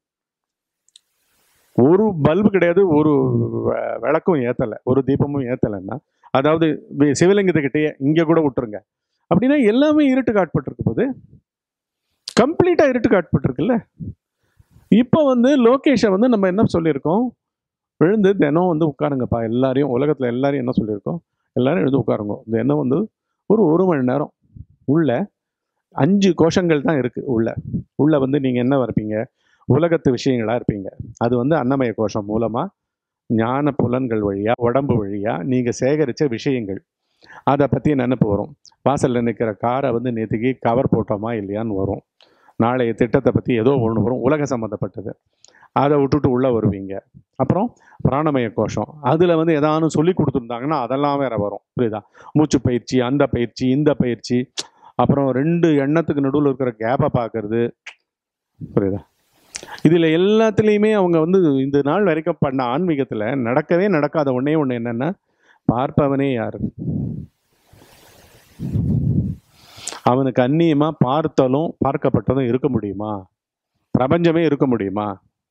ஒரு பல்பு கிடையாது, ஒரு விளக்கும் ஏற்றலை, ஒரு தீபமும் ஏற்றலைன்னா, அதாவது சிவலிங்கத்துக்கிட்டே இங்கே கூட விட்டுருங்க, அப்படின்னா எல்லாமே இருட்டுக்கு ஆட்பட்டிருக்கு போது, கம்ப்ளீட்டாக இருட்டுக்கு ஆட்பட்டிருக்குல்ல. இப்போ வந்து லோகேஷை வந்து நம்ம என்ன சொல்லியிருக்கோம், எழுந்து தினம் வந்து உட்காருங்கப்பா எல்லாரையும், உலகத்தில் எல்லாரையும் என்ன சொல்லியிருக்கோம், எல்லாரும் எழுந்து உட்காருங்க. இந்த எண்ணம் வந்து ஒரு மணி நேரம் உள்ள 5 கோஷங்கள் தான் இருக்குது. உள்ள வந்து நீங்கள் என்ன இருப்பீங்க, உலகத்து விஷயங்களாக இருப்பீங்க. அது வந்து அன்னமய கோஷம் மூலமாக ஞான புலன்கள் வழியாக உடம்பு வழியாக நீங்கள் சேகரித்த விஷயங்கள், அதை பற்றி நினைப்பு வரும். வாசலில் நிற்கிற காரை வந்து நேற்றுக்கு கவர் போட்டோமா இல்லையான்னு வரும். நாளைய திட்டத்தை பற்றி ஏதோ ஒன்று வரும், உலக சம்மந்தப்பட்டது. அதை விட்டுட்டு உள்ளே வருவீங்க. அப்புறம் பிராணமய கோஷம், அதில் வந்து எதானும் சொல்லி கொடுத்துருந்தாங்கன்னா அதெல்லாம் வேற வரும். புரியுதா? மூச்சு பயிற்சி, அந்த பயிற்சி, இந்த பயிற்சி, அப்புறம் 2 எண்ணத்துக்கு நடுவில் இருக்கிற கேப்பை பார்க்கறது. புரியுதா? இதில் எல்லாத்துலேயுமே அவங்க வந்து இந்த நாள் வரைக்கும் பண்ண ஆன்மீகத்தில் நடக்கவே நடக்காத ஒன்றே ஒன்று என்னென்னா, பார்ப்பவனே யார், அவனுக்கு அந்நியமாக பார்த்தலும் பார்க்கப்பட்டதும் இருக்க முடியுமா? பிரபஞ்சமே இருக்க முடியுமா?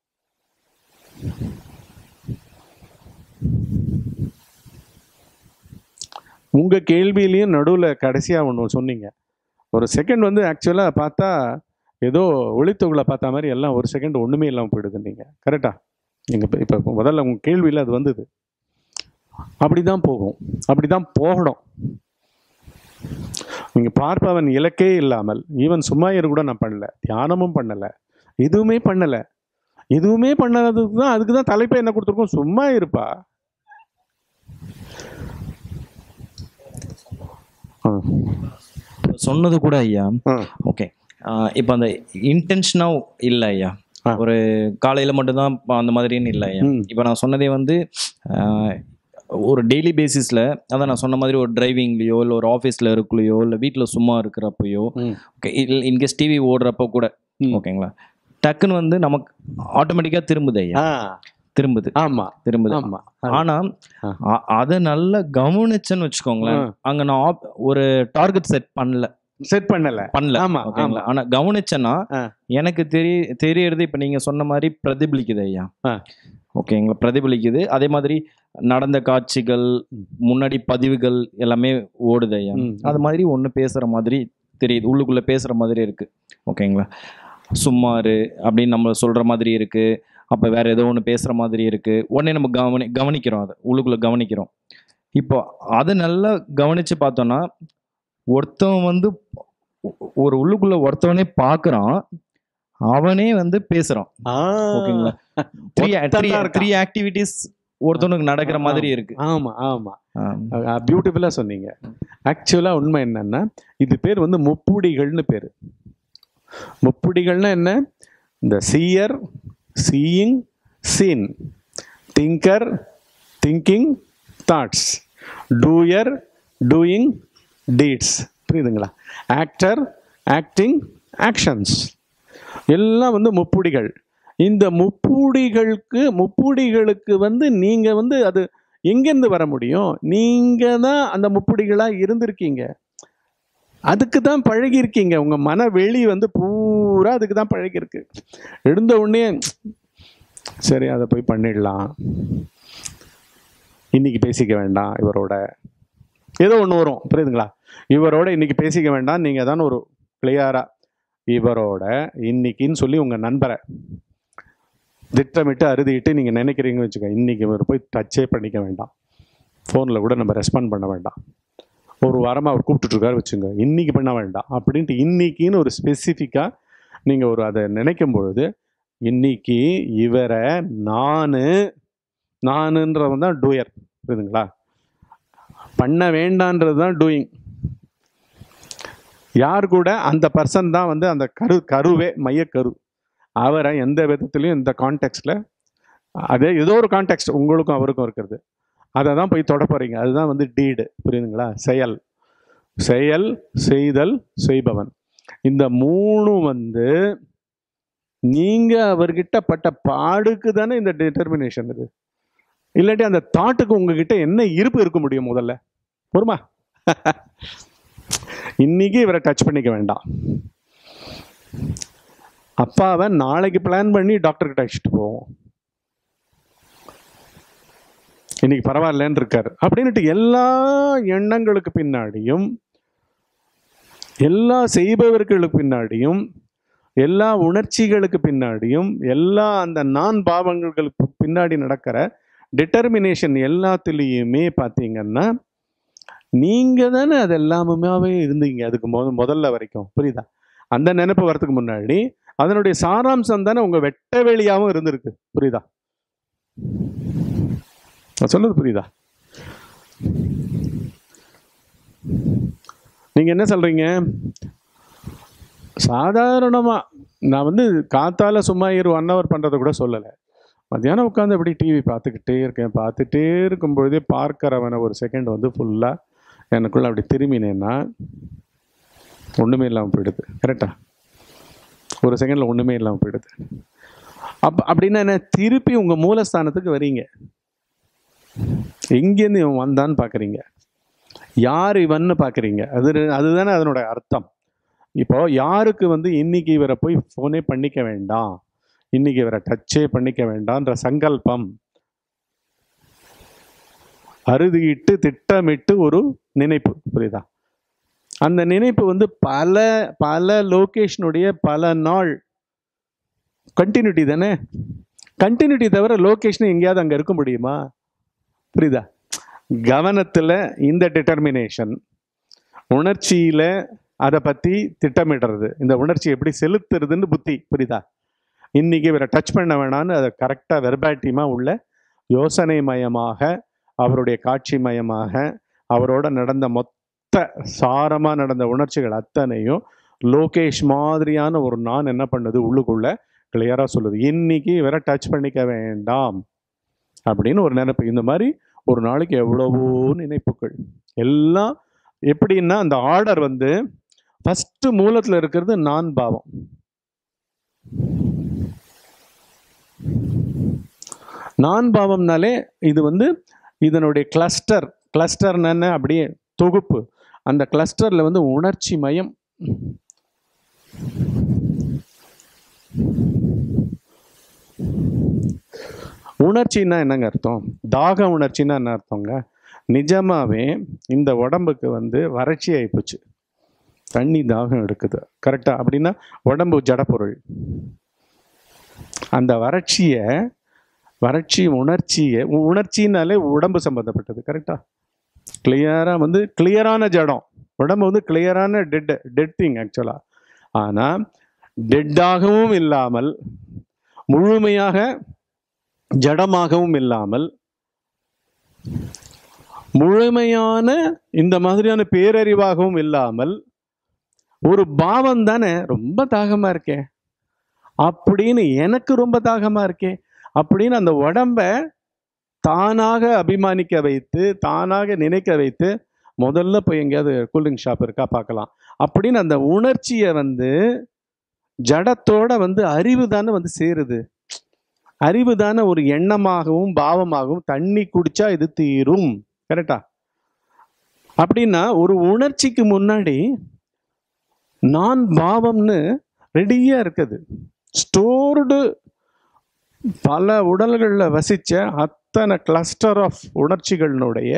உங்கள் கேள்வியிலையும் நடுவில் கடைசியாக ஒன்று சொன்னீங்க. ஒரு செகண்ட் வந்து ஆக்சுவலாக பார்த்தா ஏதோ ஒளித்தொகுலை பார்த்த மாதிரி எல்லாம் ஒரு செகண்ட் ஒன்றுமே இல்லாமல் போயிடுது. நீங்கள் கரெக்டாக? நீங்கள் இப்போ முதல்ல உங்கள் கேள்வியில் அது வந்தது. அப்படி தான் போகும், அப்படி தான் போகணும். நீங்கள் பார்ப்பவன் இலக்கே இல்லாமல், ஈவன் சும்மாயிரு கூட நான் பண்ணல, தியானமும் பண்ணலை, எதுவுமே பண்ணலை. எதுவுமே பண்ணாததுக்கு தான், அதுக்கு தான் தலைப்பை என்ன கொடுத்துருக்கோம், சும்மா இருப்பா. சொன்னது கூட ஐயா. ஓகே, இப்போ அந்த இன்டென்ஷனாக இல்லை ஐயா, ஒரு காலையில் மட்டும்தான் அந்த மாதிரின்னு இல்லை ஐயா. இப்போ நான் சொன்னதே வந்து ஒரு டெய்லி பேசிஸில், அதான் நான் சொன்ன மாதிரி ஒரு டிரைவிங்லேயோ இல்லை ஒரு ஆஃபீஸில் இருக்குலையோ இல்லை வீட்டில் சும்மா இருக்கிறப்பையோ, ஓகே, இன்கேஸ் டிவி ஓடுறப்போ கூட, ஓகேங்களா, டக்குன்னு வந்து நமக்கு ஆட்டோமேட்டிக்காக திரும்புது ஐயா, திரும்புது. ஆமாம், திரும்புது. ஆமாம். ஆனால் அதை நல்லா கவனிச்சேன்னு வச்சுக்கோங்களேன், அங்கே நான் ஒரு டார்கெட் செட் பண்ணல. ஆனா கவனிச்சேன்னா எனக்கு தெரியறது இப்ப நீங்க சொன்ன மாதிரி பிரதிபலிக்குது ஐயா. ஓகேங்களா, பிரதிபலிக்குது. அதே மாதிரி நடந்த காட்சிகள், முன்னாடி பதிவுகள் எல்லாமே ஓடுது ஐயா. அது மாதிரி ஒண்ணு பேசுற மாதிரி தெரியுது, உள்ளுக்குள்ள பேசுற மாதிரி இருக்கு. ஓகேங்களா, சும்மாரு அப்படின்னு நம்ம சொல்ற மாதிரி இருக்கு, அப்ப வேற ஏதோ ஒண்ணு பேசுற மாதிரி இருக்கு. உடனே நம்ம கவனிக்கிறோம், அதை உள்ளுக்குள்ள கவனிக்கிறோம். இப்போ அதை நல்லா கவனிச்சு பார்த்தோம்னா ஒருத்தவன் வந்து ஒரு உள்ளுக்குள்ள ஒருத்தவனே பார்க்கறான், அவனே வந்து பேசுறான். ஓகேங்களா? த்ரீ ஆக்டிவிட்டிஸ் ஒருத்தவனுக்கு நடக்கிற மாதிரி இருக்கு. ஆமா ஆமா, பியூட்டிஃபுல்லா சொன்னீங்க. ஆக்சுவலா உண்மை என்னன்னா, இது பேர் வந்து முப்புடிகள்னு பேரு. முப்புடிகள்னா என்ன? இந்த seer, seeing, seen, thinker, thinking, thoughts, doer, doing, deeds. புரியுதுங்களா? ஆக்டர், ஆக்டிங், ஆக்ஷன்ஸ், எல்லாம் வந்து முப்புடிகள். இந்த முப்புடிகளுக்கு வந்து நீங்க வந்து அது எங்கேருந்து வர முடியும்? நீங்க தான் அந்த முப்புடிகளா இருந்திருக்கீங்க, அதுக்கு தான் பழகி இருக்கீங்க. உங்க மன வெளி வந்து பூரா அதுக்கு தான் பழகி இருக்கு. எழுந்த உடனே சரி அதை போய் பண்ணிடலாம், இன்னைக்கு பேசிக்க வேண்டாம் இவரோட, ஏதோ ஒன்று வரும். புரியுதுங்களா? இவரோட இன்னைக்கு பேசிக்க வேண்டாம். நீங்க தான் ஒரு கிளியரா இவரோட இன்னைக்குன்னு சொல்லி உங்க நண்பரை திட்டமிட்டு அறுதிட்டு நீங்க நினைக்கிறீங்கன்னு வச்சுக்க, இன்னைக்கு இவர் போய் டச்சே பண்ணிக்க வேண்டாம், ஃபோனில் கூட நம்ம ரெஸ்பாண்ட் பண்ண வேண்டாம். ஒரு வாரமாக அவர் கூப்பிட்டுட்டு இருக்காரு வச்சுங்க, இன்னைக்கு பண்ண வேண்டாம் அப்படின்ட்டு இன்னைக்குன்னு ஒரு ஸ்பெசிஃபிக்காக நீங்கள் ஒரு அதை நினைக்கும் பொழுது, இன்னைக்கு இவரை நானுன்றவன் தான் டூயர். புரியுதுங்களா? பண்ண வேண்டான்றது தான் டூயிங். யார் கூட? அந்த பர்சன் தான் வந்து அந்த கருவே மையக்கரு. அவரை எந்த விதத்துலையும் இந்த கான்டெக்ட்ல, அதே ஏதோ ஒரு கான்டெக்ட் உங்களுக்கும் அவருக்கும் இருக்கிறது, அதை தான் போய் தொட போறீங்க. அதுதான் வந்து டீடு. புரியுதுங்களா? செயல், செய்தல், செய்பவன். இந்த மூணு வந்து நீங்க அவர்கிட்ட பட்ட பாடுக்கு தானே இந்த டிட்டர்மினேஷன். இது இல்லாட்டி அந்த தாட்டுக்கு உங்ககிட்ட என்ன இருப்பு இருக்க முடியும்? முதல்ல பொறுமா, இன்னைக்கு இவரை டச் பண்ணிக்க வேண்டாம், அப்பாவை நாளைக்கு பிளான் பண்ணி டாக்டர்கிட்ட அழைச்சிட்டு போவோம், இன்னைக்கு பரவாயில்லன்னு இருக்காரு அப்படின்ட்டு எல்லா எண்ணங்களுக்கு பின்னாடியும், எல்லா செய்பவர்களுக்கு பின்னாடியும், எல்லா உணர்ச்சிகளுக்கு பின்னாடியும், எல்லா அந்த நான் பாவங்களுக்கு பின்னாடி நடக்கிற டிட்டர்மினேஷன் எல்லாத்துலேயுமே பார்த்தீங்கன்னா நீங்க தானே அது எல்லாமே இருந்தீங்க அதுக்கு முதல்ல வரைக்கும். புரியுதா? அந்த நினைப்பு வரதுக்கு முன்னாடி அதனுடைய சாராம்சம் தானே உங்க வெட்ட வெளியாகவும் இருந்திருக்கு. புரியுதா? சொல்லுது புரியுதா? நீங்க என்ன சொல்றீங்க? சாதாரணமா நான் வந்து காத்தால சும்மா 1 hour பண்றதை கூட சொல்லலை. மத்தியானம் உட்காந்து அப்படி டிவி பார்த்துக்கிட்டே இருக்கேன். பார்த்துட்டே இருக்கும்பொழுதே பார்க்கிறவனை ஒரு செகண்ட் வந்து ஃபுல்லாக எனக்குள்ள அப்படி திரும்பினேன்னா ஒன்றுமே இல்லாமல் போயிடுது. கரெக்டா? ஒரு செகண்டில் ஒன்றுமே இல்லாமல் போயிடுது. அப்படின்னா என்ன? திருப்பி உங்கள் மூலஸ்தானத்துக்கு வரீங்க. எங்கேருந்து இவன் வந்தான்னு பார்க்குறீங்க, யார் இவன்னு பார்க்குறீங்க. அதுதானே அதனோட அர்த்தம். இப்போ யாருக்கு வந்து இன்னைக்கு இவரை போய் ஃபோனே பண்ணிக்க வேண்டாம், இன்னைக்கு இவரை டச்சே பண்ணிக்க வேண்டாம்ன்ற சங்கல்பம், அறுதியிட்டு திட்டமிட்டு ஒரு நினைப்பு. புரியுதா? அந்த நினைப்பு வந்து பல லொகேஷனுடைய பல நாள் கண்டினியூட்டி தானே. கண்டினியூட்டி தவிர லொகேஷன் எங்கேயாவது அங்கே இருக்க முடியுமா? புரியுதா? கவனத்தில் இந்த டிட்டர்மினேஷன், உணர்ச்சியில் அதை பற்றி திட்டமிடுறது, இந்த உணர்ச்சி எப்படி செலுத்துறதுன்னு புத்தி. புரியுதா? இன்னைக்கு இவரை டச் பண்ண வேணான்னு அதை கரெக்டாக வெர்பாட்டிமாக உள்ள யோசனை மயமாக, அவருடைய காட்சி மயமாக, அவரோட நடந்த மொத்த சாரமாக நடந்த உணர்ச்சிகள் அத்தனையும் லோகேஷ் மாதிரியான ஒரு நான் என்ன பண்ணுது, உள்ளுக்குள்ள கிளியராக சொல்லுது, இன்னைக்கு இவரை டச் பண்ணிக்க வேண்டாம் அப்படின்னு ஒரு நினைப்பு. இந்த மாதிரி ஒரு நாளைக்கு எவ்வளவோ நினைப்புகள் எல்லாம். எப்படின்னா அந்த ஆர்டர் வந்து ஃபர்ஸ்ட் மூலத்தில் இருக்கிறது நான் பாவம். நான் பாவம்னாலே இது வந்து இதனுடைய கிளஸ்டர்னு அப்படியே தொகுப்பு. அந்த கிளஸ்டர்ல வந்து உணர்ச்சி மயம். உணர்ச்சின்னா என்னங்க அர்த்தம்? தாக உணர்ச்சின்னா என்ன அர்த்தங்க? நிஜமாவே இந்த உடம்புக்கு வந்து வறட்சி ஆயிப்போச்சு, தண்ணி தாகம் எடுக்குது. கரெக்டா? அப்படின்னா உடம்பு ஜடப்பொருள். அந்த வறட்சி உணர்ச்சினாலே உடம்பு சம்பந்தப்பட்டது. கரெக்டா? கிளியராக வந்து கிளியரான ஜடம். உடம்பு வந்து கிளியரான டெட் திங் ஆக்சுவலாக. ஆனால் டெட்டாகவும் இல்லாமல் முழுமையாக ஜடமாகவும் இல்லாமல் முழுமையான இந்த மாதிரியான பேரறிவாகவும் இல்லாமல் ஒரு பாவம் தானே, ரொம்ப தாகமா இருக்கே அப்படின்னு, எனக்கு ரொம்ப தாகமா இருக்கே அப்படின்னு அந்த உடம்ப தானாக அபிமானிக்க வைத்து, தானாக நினைக்க வைத்து, முதல்ல போய் எங்கேயாவது கூல்ட்ரிங்க் ஷாப் இருக்கா பார்க்கலாம் அப்படின்னு அந்த உணர்ச்சியை வந்து ஜடத்தோட வந்து அறிவு தானே வந்து சேருது. அறிவு தானே ஒரு எண்ணமாகவும் பாவமாகவும், தண்ணி குடிச்சா இது தீரும், கரெக்டா? அப்படின்னா ஒரு உணர்ச்சிக்கு முன்னாடி நான் பாவம்னு ரெடியா இருக்குது. ஸ்டோர்டு பல உடல்களில் வசிச்ச அத்தனை கிளஸ்டர் ஆஃப் உணர்ச்சிகளினுடைய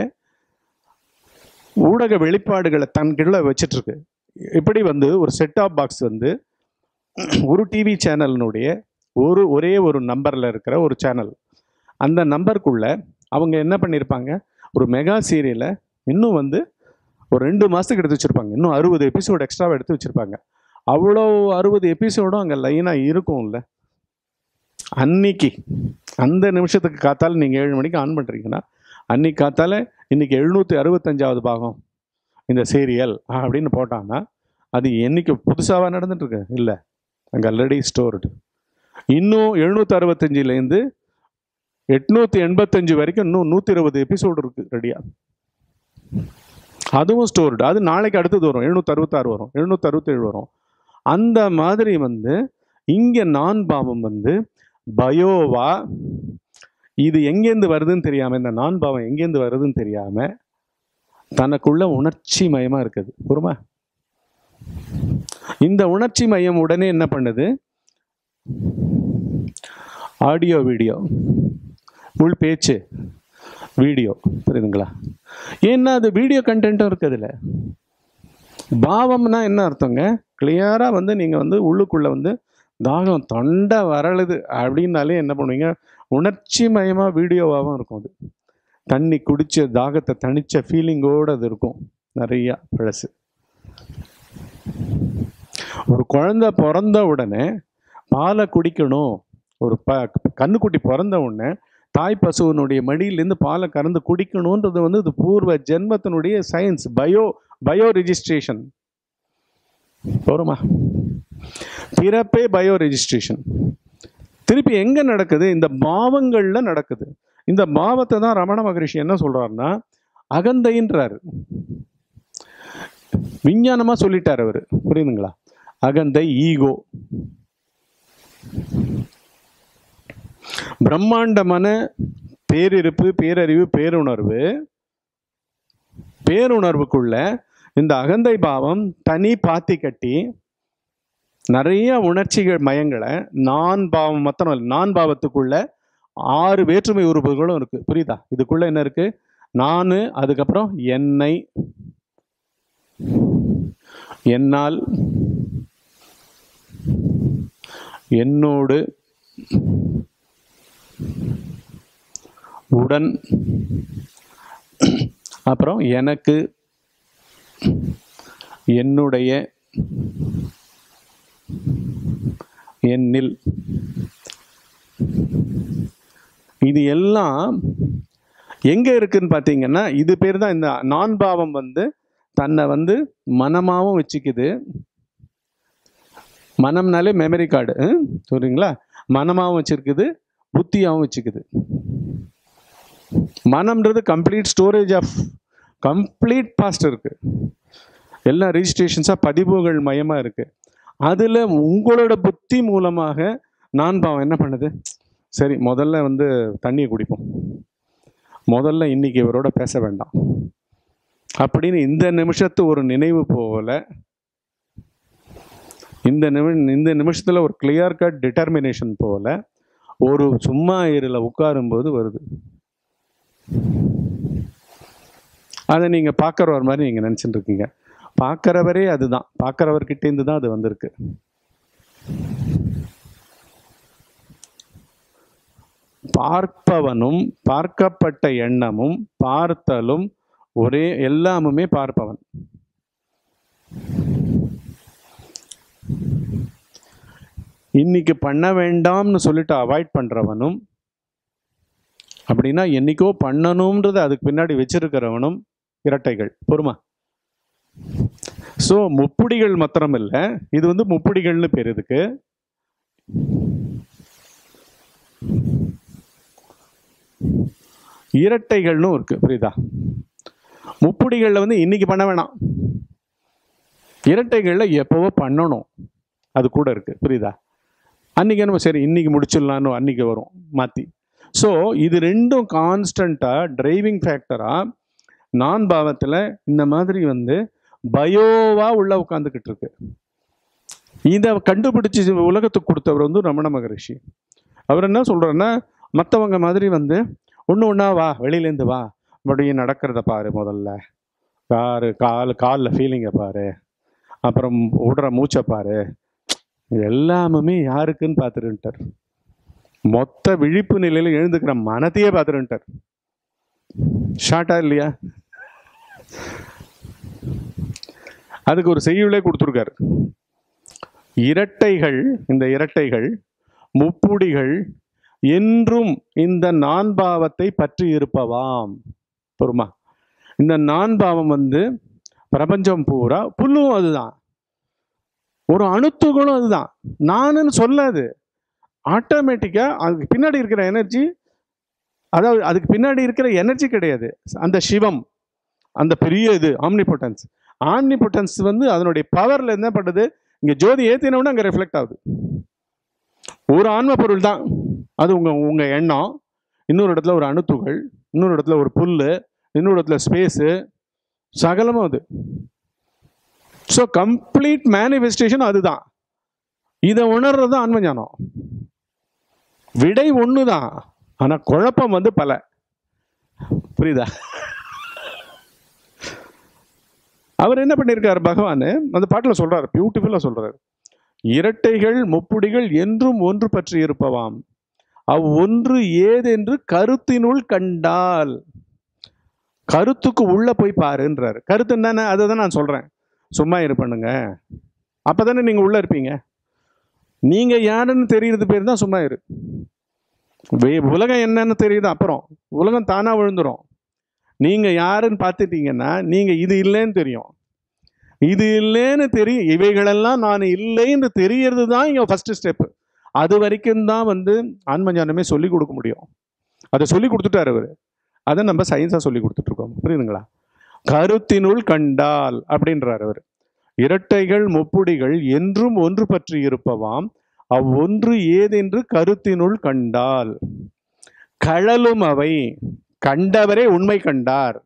ஊடக வெளிப்பாடுகளை தன்கிட்ட வச்சிட்டு இருக்கு. இப்படி வந்து ஒரு செட் ஆஃப் பாக்ஸ் வந்து ஒரு டிவி சேனலினுடைய ஒரே ஒரு நம்பரில் இருக்கிற ஒரு சேனல், அந்த நம்பருக்குள்ள அவங்க என்ன பண்ணியிருப்பாங்க, ஒரு மெகா சீரியலை இன்னும் வந்து ஒரு 2 மாதத்துக்கு எடுத்து வச்சுருப்பாங்க. இன்னும் 60 எபிசோடு எக்ஸ்ட்ராவாக எடுத்து வச்சுருப்பாங்க. அவ்வளோ 60 எபிசோடும் அங்கே லைனாக இருக்கும்ல. அன்னைக்கு அந்த நிமிஷத்துக்கு காத்தால நீங்கள் 7 மணிக்கு ஆன் பண்ணுறீங்கன்னா, அன்னைக்கு காத்தால இன்னைக்கு 765வது பாகம் இந்த சீரியல் அப்படின்னு போட்டாங்கன்னா, அது என்னைக்கு புதுசாக நடந்துட்டுருக்கு? இல்லை, அங்கே ஆல்ரெடி ஸ்டோர்டு. இன்னும் 765லேருந்து 885 வரைக்கும் இன்னும் 120 எபிசோடு இருக்குது ரெடியாக. அதுவும் ஸ்டோர்டு. அது நாளைக்கு அடுத்தது வரும், 766 வரும், 767 வரும். அந்த மாதிரி வந்து இங்கே நான் பாவம் வந்து பயோவா, இது எங்கேருந்து வருதுன்னு தெரியாமல், இந்த நான் பாவம் எங்கேருந்து வருதுன்னு தெரியாமல் தனக்குள்ள உணர்ச்சி மயமாக இருக்குது. பொறுமா, இந்த உணர்ச்சி மையம் உடனே என்ன பண்ணுது, ஆடியோ வீடியோ, உள் பேச்சு வீடியோ, புரியுதுங்களா? ஏன்னா அது வீடியோ கண்டென்ட்டும் இருக்குதுல்ல. பாவம்னா என்ன அர்த்தங்க, கிளியராக வந்து நீங்கள் வந்து உள்ளுக்குள்ளே வந்து தாகம் தொண்டை வரலுது அப்படின்னாலே என்ன பண்ணுவீங்க, உணர்ச்சி மயமாக வீடியோவாகவும் இருக்கும். அது தண்ணி குடித்த தாகத்தை தணித்த ஃபீலிங்கோடு அது இருக்கும். நிறையா பழசு. ஒரு குழந்தை பிறந்த உடனே பாலை குடிக்கணும், ஒரு கண்ணுக்குட்டி பிறந்த உடனே தாய் பசுவனுடைய மடியிலேருந்து பாலை கறந்து குடிக்கணுன்றது வந்து இது பூர்வ ஜென்மத்தினுடைய சயின்ஸ், பயோ ரெஜிஸ்ட்ரேஷன். போருமா, பிறப்பே பயோ ரெஜிஸ்ட்ரேஷன். திருப்பி எங்க நடக்குது, இந்த பாவங்கள்ல நடக்குது. இந்த பாவத்தை தான் ரமண மகரிஷி என்ன சொல்றாருன்னா அகந்தைன்றாரு. விஞ்ஞானமா சொல்லிட்டார் அவரு, புரியுதுங்களா? அகந்தை, ஈகோ. பிரம்மாண்டமான பேரிருப்பு, பேரறிவு, பேருணர்வுக்குள்ள இந்த அகந்தை பாவம் தனி பாத்தி கட்டி நிறைய உணர்ச்சிகள் மயங்களை, நான் பாவம் மாத்திரம் இல்லை, நான் பாவத்துக்குள்ள 6 வேற்றுமை உறுப்புகளும் இருக்கு. புரியுதா? இதுக்குள்ள என்ன இருக்கு, நான், அதுக்கப்புறம் என்னை, என்னால், என்னோடு, உடன், அப்புறம் எனக்கு, என்னுடைய, என்னில். இது எல்லாம் எங்க இருக்குன்னு பார்த்தீங்கன்னா, இது பேர் தான் இந்த நான் பாவம் வந்து தன்னை வந்து மனமாகவும் வச்சுக்குது. மனம்னாலே மெமரி கார்டு, சொல்றீங்களா? மனமாகவும் வச்சிருக்குது, புத்தியாகவும் வச்சுக்குது. மனம்ன்றது complete storage of complete past இருக்கு. எல்லா ரெஜிஸ்ட்ரேஷன்ஸாக பதிவுகள் மயமாக இருக்கு. அதில் உங்களோட புத்தி மூலமாக நான் பாவம் என்ன பண்ணுது, சரி முதல்ல வந்து தண்ணியை குடிப்போம், முதல்ல இன்னைக்கு இவரோட பேச வேண்டாம் அப்படின்னு இந்த நிமிஷத்து ஒரு நினைவு போல, இந்த நிமிஷத்தில் ஒரு கிளியர் கட் டிட்டர்மினேஷன் போல ஒரு சும்மா இருள உட்காரும்போது வருது. அதை நீங்கள் பார்க்குறவர் மாதிரி நீங்கள் நினச்சிட்டு இருக்கீங்க. பார்க்குறவரே அதுதான், பார்க்குறவர்கிட்டேருந்து தான் அது வந்திருக்கு. பார்ப்பவனும் பார்க்கப்பட்ட எண்ணமும் பார்த்தலும் ஒரே, எல்லாமுமே பார்ப்பவன். இன்னைக்கு பண்ண வேண்டாம்னு சொல்லிட்டு அவாய்ட் பண்றவனும், அப்படின்னா என்னைக்கோ பண்ணணும்ன்றது அதுக்கு பின்னாடி வச்சிருக்கிறவனும் இரட்டைகள். பொறுமா. ஸோ முப்புடிகள் மாத்திரம் இல்லை, இது வந்து முப்புடிகள்னு பேர் இதுக்கு. இரட்டைகள்னு இருக்கு, புரியுதா? முப்புடிகள்ல வந்து இன்னைக்கு பண்ண வேணாம், இரட்டைகள்ல எப்பவோ பண்ணணும், அது கூட இருக்கு, புரியுதா? அன்னைக்கு நம்ம சரி இன்னைக்கு முடிச்சிடலான்னு அன்னைக்கு வரும் மாத்தி. ஸோ இது ரெண்டும் கான்ஸ்டண்டா டிரைவிங் ஃபேக்டரா நான் பாவத்தில் இந்த மாதிரி வந்து பயோவா உள்ள உட்காந்துக்கிட்டு இருக்கு. இதை கண்டுபிடிச்சி உலகத்துக்கு கொடுத்தவர் வந்து ரமண மகரிஷி. அவர் என்ன சொல்றாருன்னா, மற்றவங்க மாதிரி வந்து ஒன்று ஒன்றா வா, வெளியிலேருந்து வா, மறுபடியும் நடக்கிறத பாரு, முதல்ல காலில் ஃபீலிங்கை பாரு, அப்புறம் விடுற மூச்சை பாரு, எல்லாமே யாருக்குன்னு பார்த்துருன்ட்டார். மொத்த விழிப்பு நிலையில் எழுந்துக்கிற மனத்தையே பார்த்துருன்ட்டார். ஷார்ட்டா இல்லையா? அதுக்கு ஒரு செய்யுளே கொடுத்துருக்காரு. இரட்டைகள், இந்த இரட்டைகள் முப்புடிகள் என்றும் இந்த நான்பாவத்தை பற்றி இருப்பவாம். பொறுமா. இந்த நான்பாவம் வந்து பிரபஞ்சம் பூரா புல்லும் அதுதான், ஒரு அணுத்துகளும் அதுதான். நானுன்னு சொல்லாது, ஆட்டோமேட்டிக்கா அதுக்கு பின்னாடி இருக்கிற எனர்ஜி, அதாவது அதுக்கு பின்னாடி இருக்கிற எனர்ஜி கிடையாது, அந்த சிவம், அந்த பெரிய இது ஆம்னிபொட்டன்ஸ். ஆம்னிபொட்டன்ஸ் வந்து அதனுடைய பவர்ல என்ன பண்ணுது, இங்க ஜோதி ஏத்தினோன்னு அங்க ரிஃப்ளெக்ட் ஆகுது. ஒரு ஆன்ம பொருள் தான் அது. உங்க எண்ணம் இன்னொரு இடத்துல ஒரு அணுத்துகள், இன்னொரு இடத்துல ஒரு புல்லு, இன்னொரு இடத்துல ஸ்பேஸு, சகலமும் அது. ஸோ கம்ப்ளீட் மேனிஃபெஸ்டேஷன் அதுதான். இதை உணர்றது ஆன்ம ஞானம். விடை ஒன்று தான், ஆனா குழப்பம் வந்து பல. புரியுதா? அவர் என்ன பண்ணியிருக்காரு பகவான் அந்த பாட்டில் சொல்றாரு, பியூட்டிஃபுல்லா சொல்றாரு. இரட்டைகள் முப்புடிகள் என்றும் ஒன்று பற்றி இருப்பவாம், அவ்வொன்று ஏதென்று கருத்தினுள் கண்டால். கருத்துக்கு உள்ள போய் பாருன்றாரு. கருத்து என்னன்னு அதை தான் நான் சொல்றேன். சும்மா இருப்பண்ணுங்க, அப்பதானே நீங்க உள்ள இருப்பீங்க. நீங்க யாருன்னு தெரியறது பேர் தான் சும்மா இரு. உலகம் என்னன்னு தெரியுது, அப்புறம் உலகம் தானா விழுந்துரும். நீங்க யாருன்னு பார்த்துட்டீங்கன்னா நீங்க இது இல்லைன்னு தெரியும். இது இல்லைன்னு தெரியும், இவைகளெல்லாம் நான் இல்லைன்னு தெரியறது தான் இங்க ஃபர்ஸ்ட் ஸ்டெப். அது வரைக்கும் தான் வந்து ஆன்ம ஞானமே சொல்லி கொடுக்க முடியும். அதை சொல்லி கொடுத்துட்டாரு அவரு. அதை நம்ம சயின்ஸா சொல்லி கொடுத்துட்டு இருக்கோம். புரியுதுங்களா? கருத்தினுள் கண்டால் அப்படின்றார் அவர். இரட்டைகள் முப்புடிகள் என்றும் ஒன்று பற்றி இருப்பவாம், அவ்வொன்று ஏதென்று கருத்தினுள் கண்டால். கழலும் அவை, கண்டவரே உண்மை கண்டார்.